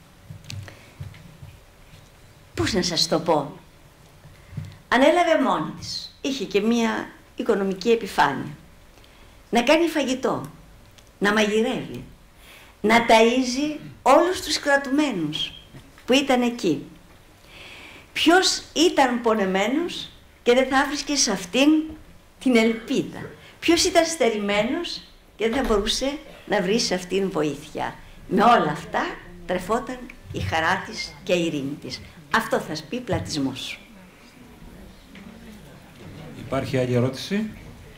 πώς να σας το πω, ανέλαβε μόνη της. Είχε και μία οικονομική επιφάνεια. Να κάνει φαγητό, να μαγειρεύει, να ταΐζει όλους τους κρατουμένους που ήταν εκεί. Ποιος ήταν πονεμένος και δεν θα βρίσκε σε αυτήν την ελπίδα? Ποιος ήταν στερημένος και δεν θα μπορούσε να βρει σε αυτήν βοήθεια? Με όλα αυτά τρεφόταν η χαρά της και η ειρήνη της. Αυτό θα πει πλατισμός. Υπάρχει άλλη ερώτηση?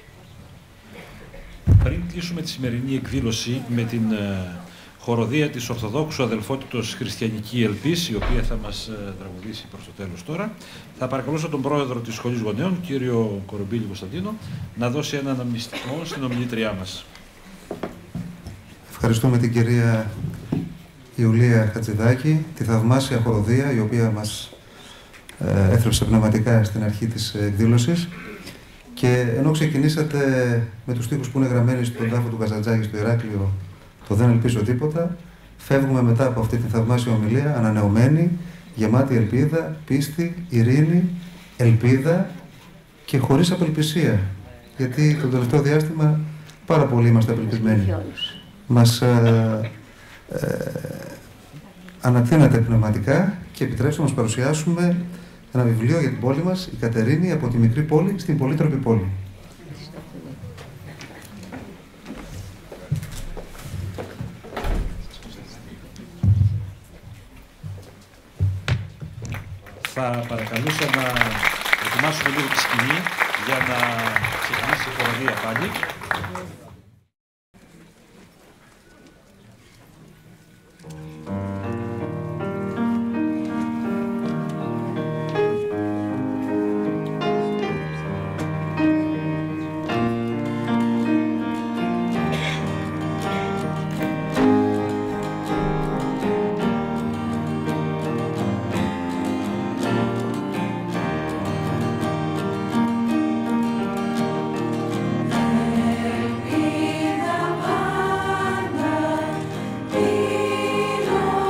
Πριν κλείσουμε τη σημερινή εκδήλωση με την χοροδία της Ορθοδόξου Αδελφότητος Χριστιανική Ελπίς, η οποία θα μας τραγουδήσει προς το τέλος τώρα, θα παρακαλούσα τον πρόεδρο της Σχολής Γονέων, κύριο Κορομπίλη Κωνσταντίνο, να δώσει ένα αναμνηστικό στην ομιλήτριά μας. Ευχαριστούμε την κυρία Ιουλία Χατζηδάκη, τη θαυμάσια χοροδία, η οποία μας έθρεψε πνευματικά στην αρχή της εκδήλωσης. Και ενώ ξεκινήσατε με τους στίχους που είναι γραμμένοι στον τάφο του Καζαντζάκη στο Ηράκλειο, το «Δεν ελπίζω τίποτα», φεύγουμε μετά από αυτή τη θαυμάσια ομιλία ανανεωμένη, γεμάτη ελπίδα, πίστη, ειρήνη, ελπίδα και χωρίς απελπισία. Γιατί το τελευταίο διάστημα πάρα πολλοί είμαστε απελπισμένοι. Μας ανατείνατε πνευματικά και επιτρέψτε να μας παρουσιάσουμε ένα βιβλίο για την πόλη μας, η Κατερίνη, από τη μικρή πόλη στην πολύτροπη πόλη. Θα παρακαλούσα να ετοιμάσουμε λίγο τη σκηνή για να ξεκινήσει η χοροδία πάλι. Ελπίδα πάντα,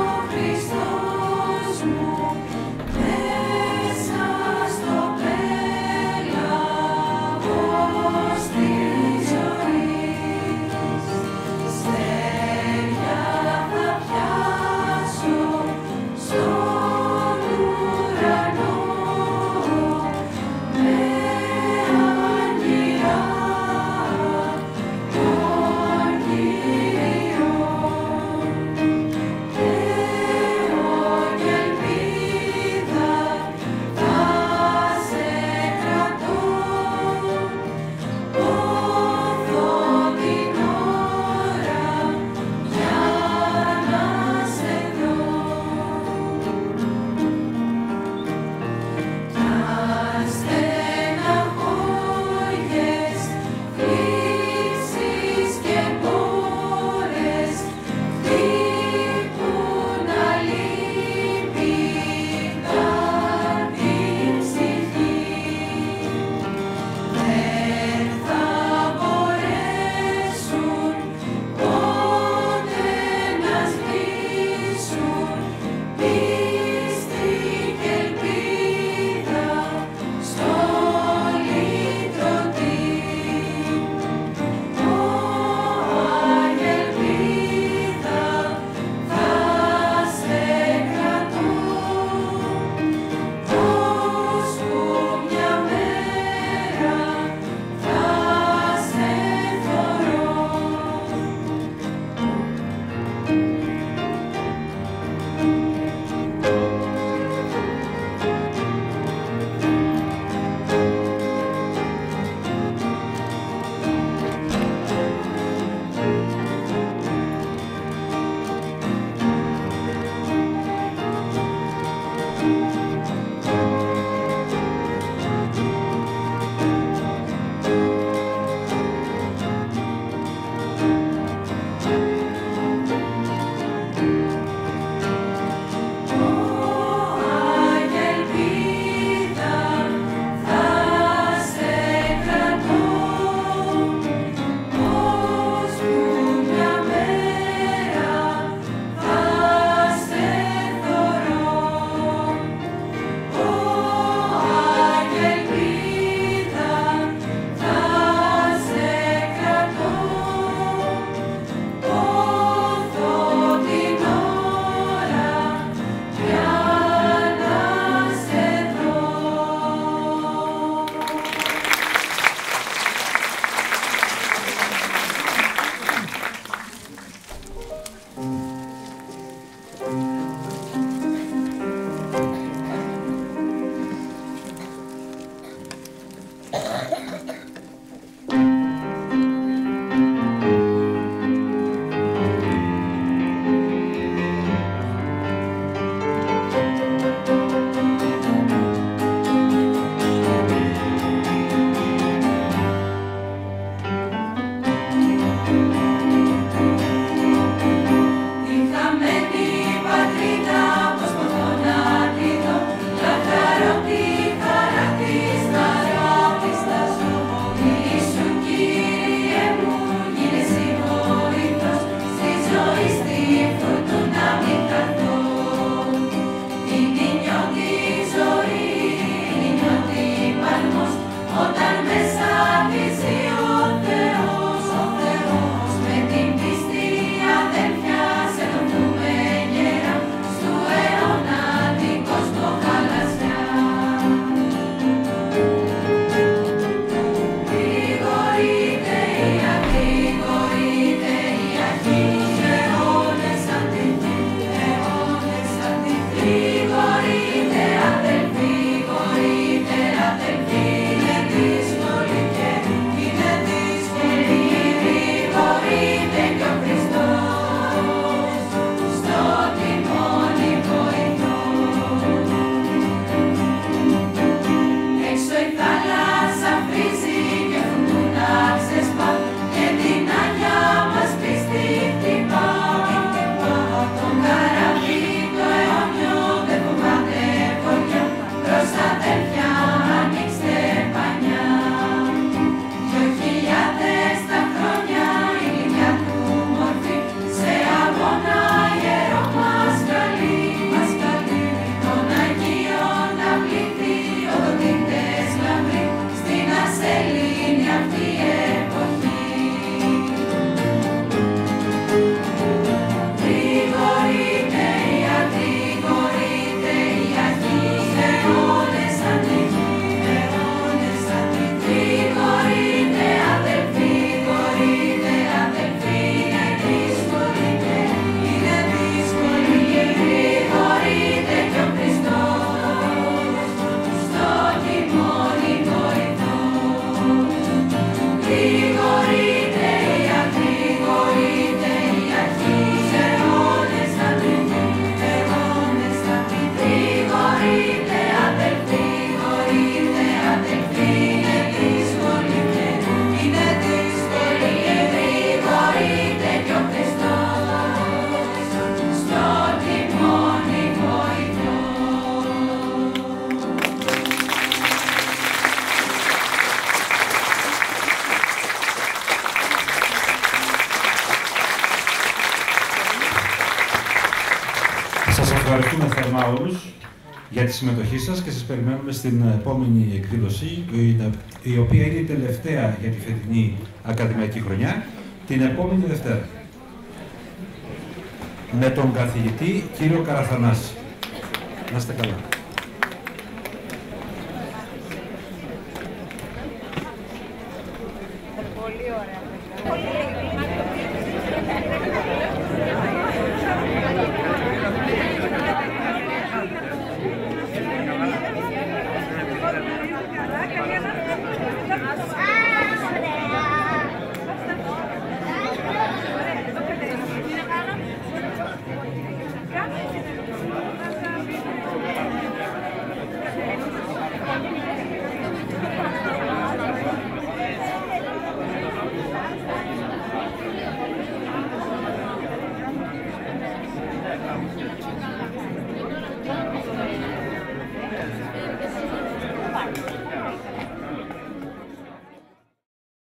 Σας ευχαριστούμε θερμά όλους για τη συμμετοχή σας και σας περιμένουμε στην επόμενη εκδήλωση, η οποία είναι η τελευταία για τη φετινή ακαδημαϊκή χρονιά, την επόμενη Δευτέρα. Με τον καθηγητή κύριο Καραθανάση. Να είστε καλά.